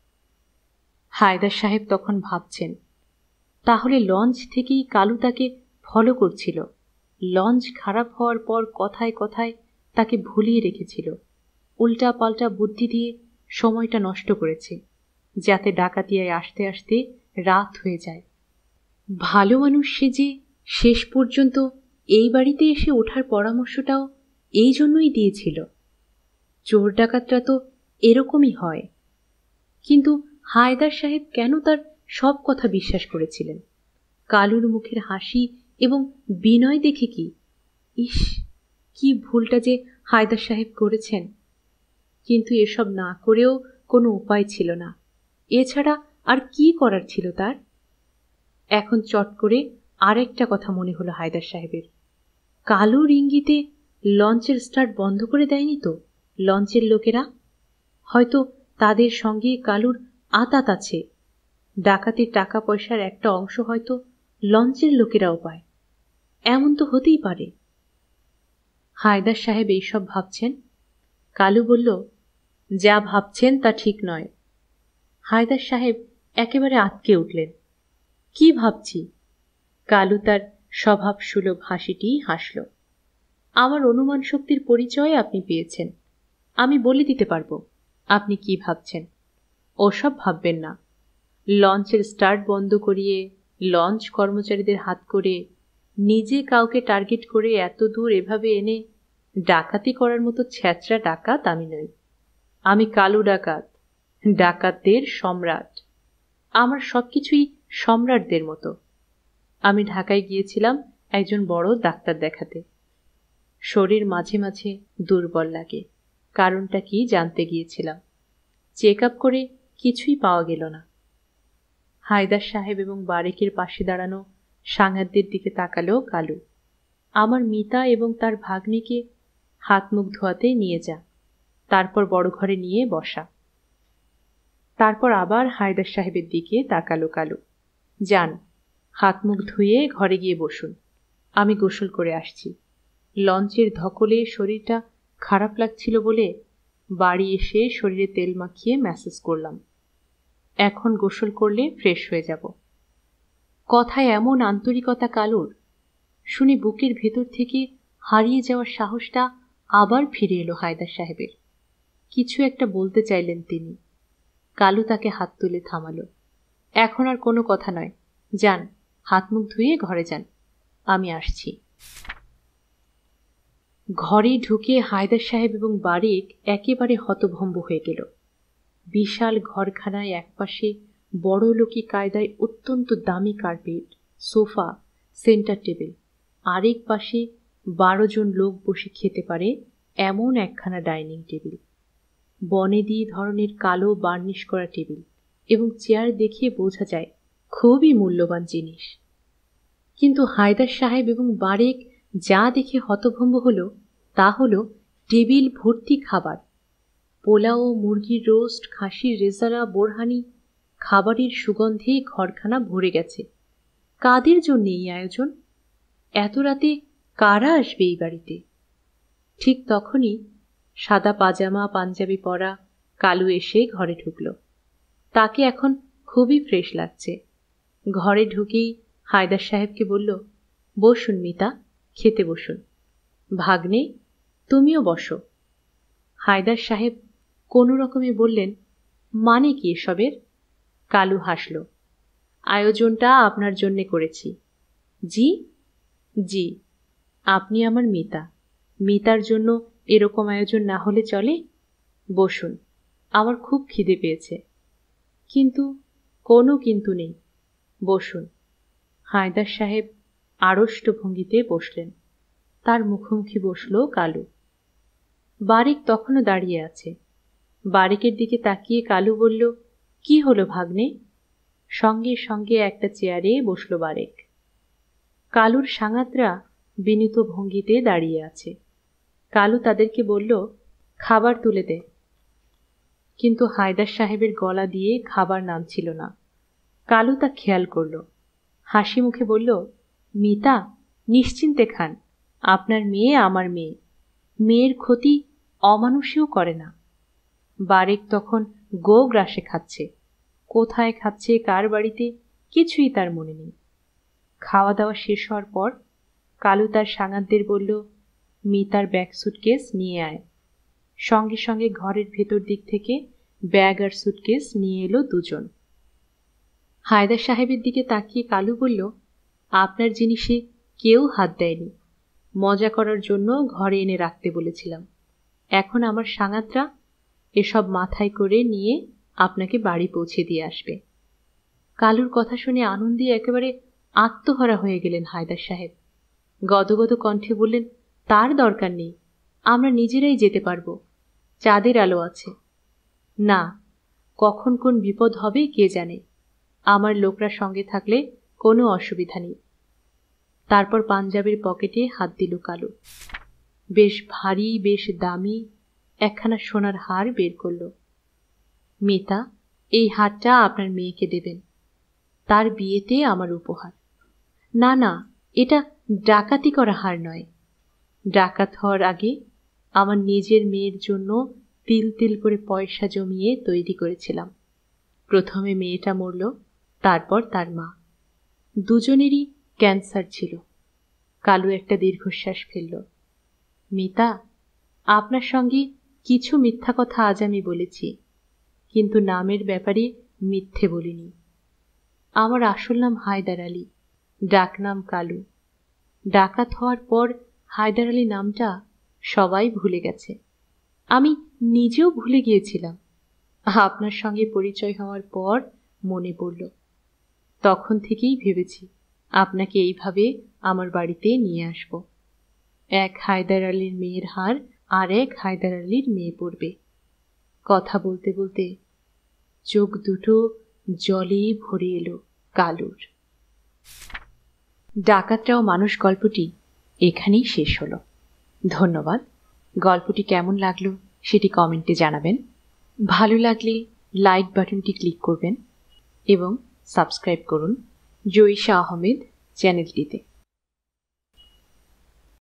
হায়দার সাহেব তখন ভাবছেন, তাহলে লঞ্চ থেকেই কালু তাকে ফলো করছিল। লঞ্চ খারাপ হওয়ার পর কথায় কথায় তাকে ভুলিয়ে রেখেছিল। উল্টা পাল্টা বুদ্ধি দিয়ে সময়টা নষ্ট করেছে, যাতে ডাকাতিয়ায় আসতে আসতে রাত হয়ে যায়। ভালো মানুষ সে যে শেষ পর্যন্ত এই বাড়িতে এসে ওঠার পরামর্শটাও এই জন্যই দিয়েছিল। চোর ডাকাতরা তো এরকমই হয়। কিন্তু হায়দার সাহেব কেন তার সব কথা বিশ্বাস করেছিলেন? কালুর মুখের হাসি এবং বিনয় দেখে কি, ইস, কি ভুলটা যে হায়দার সাহেব করেছেন। কিন্তু এসব না করেও কোনো উপায় ছিল না। এছাড়া আর কি করার ছিল তার? এখন চট করে আরেকটা কথা মনে হলো হায়দার সাহেবের। কালুর ইঙ্গিতে লঞ্চের স্টার্ট বন্ধ করে দেয়নি তো লঞ্চের লোকেরা? হয়তো তাদের সঙ্গে কালুর আতাত আছে। ডাকাতির টাকা পয়সার একটা অংশ হয়তো লঞ্চের লোকেরাও পায়। এমন তো হতেই পারে। হায়দার সাহেব এইসব ভাবছেন। কালু বলল, যা ভাবছেন তা ঠিক নয়। হায়দার সাহেব একেবারে আটকে উঠলেন। কি ভাবছি? কালু তার স্বভাব সুলভ হাসিটি হাসল। আমার অনুমান শক্তির পরিচয় আপনি পেয়েছেন। আমি বলে দিতে পারবো আপনি কি ভাবছেন। ওসব ভাববেন না। লঞ্চের স্টার্ট বন্ধ করিয়ে লঞ্চ কর্মচারীদের হাত করে নিজে কাউকে টার্গেট করে এত দূর এভাবে এনে ডাকাতি করার মতো ছ্যাঁচড়া ডাকাত আমি নই। আমি কালু ডাকাত, ডাকাতদের সম্রাট। আমার সবকিছুই সম্রাটদের মতো। আমি ঢাকায় গিয়েছিলাম একজন বড় ডাক্তার দেখাতে। শরীর মাঝে মাঝে দুর্বল লাগে। কারণটা কি জানতে গিয়েছিলাম। চেক আপ করে কিছুই পাওয়া গেল না। হায়দার সাহেব এবং বারেকের পাশে দাঁড়ানো সাঙ্গাতদের দিকে তাকালো কালু। আমার মিতা এবং তার ভাগ্নিকে হাত মুখ ধোয়াতে নিয়ে যা, তারপর বড় ঘরে নিয়ে বসা। তারপর আবার হায়দার সাহেবের দিকে তাকালো কালু। যান, হাত মুখ ধুয়ে ঘরে গিয়ে বসুন, আমি গোসল করে আসছি। লঞ্চের ধকলে শরীরটা খারাপ লাগছিল বলে বাড়ি এসে শরীরে তেল মাখিয়ে ম্যাসেজ করলাম। এখন গোসল করলে ফ্রেশ হয়ে যাব। কথায় এমন আন্তরিকতা কালুর, শুনে বুকের ভেতর থেকে হারিয়ে যাওয়ার সাহসটা আবার ফিরে এলো হায়দার সাহেবের। কিছু একটা বলতে চাইলেন তিনি। কালু তাকে হাত তুলে থামালো। এখন আর কোনো কথা নয়, যান, হাত মুখ ধুয়ে ঘরে যান, আমি আসছি। ঘরে ঢুকে হায়দার সাহেব এবং বারেক একেবারে হতভম্ব হয়ে গেল। বিশাল ঘরখানায় একপাশে বড়লোকি কায়দায় অত্যন্ত দামি কার্পেট, সোফা, সেন্টার টেবিল, আরেক পাশে বারো জন লোক বসে খেতে পারে এমন একখানা ডাইনিং টেবিল, বনেদি ধরনের কালো বার্নিশ করা টেবিল এবং চেয়ার দেখে বোঝা যায় খুবই মূল্যবান জিনিস। কিন্তু হায়দার সাহেব এবং বারেক যা দেখে হতভম্ব হল তা হল টেবিল ভর্তি খাবার, পোলাও, মুরগির রোস্ট, খাসির রেজালা, বোরহানি, খাবারের সুগন্ধে ঘরখানা ভরে গেছে। কাদের জন্য এই আয়োজন? এত রাতে কারা আসবে এই বাড়িতে? ঠিক তখনই সাদা পাজামা পাঞ্জাবি পরা কালু এসে ঘরে ঢুকল। তাকে এখন খুবই ফ্রেশ লাগছে। ঘরে ঢুকেই হায়দার সাহেবকে বলল, বসুন মিতা, খেতে বসুন। ভাগ্নে, তুমিও বসো। হায়দার সাহেব কোনো রকমে বললেন, মানে কি এসবের? কালু হাসল। আয়োজনটা আপনার জন্যে করেছি। জি? জি, আপনি আমার মিতা, মিতার জন্য এরকম আয়োজন না হলে চলে? বসুন, আমার খুব খিদে পেয়েছে। কিন্তু? কোনো কিন্তু নেই, বসুন। হায়দার সাহেব আড়ষ্ট ভঙ্গিতে বসলেন। তার মুখোমুখি বসল কালু। বারেক তখনও দাঁড়িয়ে আছে। বারেকের দিকে তাকিয়ে কালু বলল, কি হলো ভাগ্নে? সঙ্গে সঙ্গে একটা চেয়ারে বসল বারেক। কালুর সাঙ্গাতরা বিনীত ভঙ্গিতে দাঁড়িয়ে আছে। কালু তাদেরকে বলল, খাবার তুলে দে। কিন্তু হায়দার সাহেবের গলা দিয়ে খাবার নামছিল না। কালু তা খেয়াল করল। হাসি মুখে বলল, মিতা, নিশ্চিন্তে খান, আপনার মেয়ে আমার মেয়ে, মেয়ের ক্ষতি অমানুষেও করে না। বারেক তখন গো গ্রাসে খাচ্ছে। কোথায় খাচ্ছে, কার বাড়িতে, কিছুই তার মনে নেই। খাওয়া দাওয়া শেষ হওয়ার পর কালু তার সাঙ্গাতদের বলল, মিতার ব্যাগ সুটকেস নিয়ে আয়। সঙ্গে সঙ্গে ঘরের ভেতর দিক থেকে ব্যাগ আর সুটকেস নিয়ে এলো দুজন। হায়দার সাহেবের দিকে তাকিয়ে কালু বলল, আপনার জিনিসে কেউ হাত দেয়নি, মজা করার জন্য ঘরে এনে রাখতে বলেছিলাম। এখন আমার সাঙ্গাতরা এসব মাথায় করে নিয়ে আপনাকে বাড়ি পৌঁছে দিয়ে আসবে। কালুর কথা শুনে আনন্দে একেবারে আত্মহারা হয়ে গেলেন হায়দার সাহেব। গদগদ কণ্ঠে বললেন, তার দরকার নেই, আমরা নিজেরাই যেতে পারবো, চাঁদের আলো আছে। না, কখন কোন বিপদ হবে কে জানে, আমার লোকরা সঙ্গে থাকলে কোনো অসুবিধা নেই। তারপর পাঞ্জাবের পকেটে হাত দিল কালু। বেশ ভারী, বেশ দামি একখানা সোনার হার বের করল। মিতা, এই হারটা আপনার মেয়েকে দেবেন, তার বিয়েতে আমার উপহার। না না, এটা ডাকাতি করা হার নয়। ডাকাত হওয়ার আগে আমার নিজের মেয়ের জন্য তিল তিল করে পয়সা জমিয়ে তৈরি করেছিলাম। প্রথমে মেয়েটা মরল, তারপর তার মা। দুজনেরই ক্যান্সার ছিল। কালু একটা দীর্ঘশ্বাস ফেলল। মিতা, আপনার সঙ্গে কিছু মিথ্যা কথা আজ আমি বলেছি, কিন্তু নামের ব্যাপারে মিথ্যে বলিনি। আমার আসল নাম হায়দার আলী, ডাকনাম কালু। ডাকাত হওয়ার পর হায়দার আলী নামটা সবাই ভুলে গেছে, আমি নিজেও ভুলে গিয়েছিলাম। আপনার সঙ্গে পরিচয় হওয়ার পর মনে পড়ল। তখন থেকেই ভেবেছি আপনাকে এইভাবে আমার বাড়িতে নিয়ে আসব। এক হায়দার আলীর মেয়ের হার আর এক হায়দার আলীর মেয়ে পড়বে। কথা বলতে বলতে চোখ দুটো জলে ভরে এলো কালুর। ডাকাতরাও মানুষ গল্পটি এখানেই শেষ হলো। ধন্যবাদ। গল্পটি কেমন লাগলো সেটি কমেন্টে জানাবেন। ভালো লাগলে লাইক বাটনটি ক্লিক করবেন এবং সাবস্ক্রাইব করুন জয়িশা আহমেদ চ্যানেলটিতে।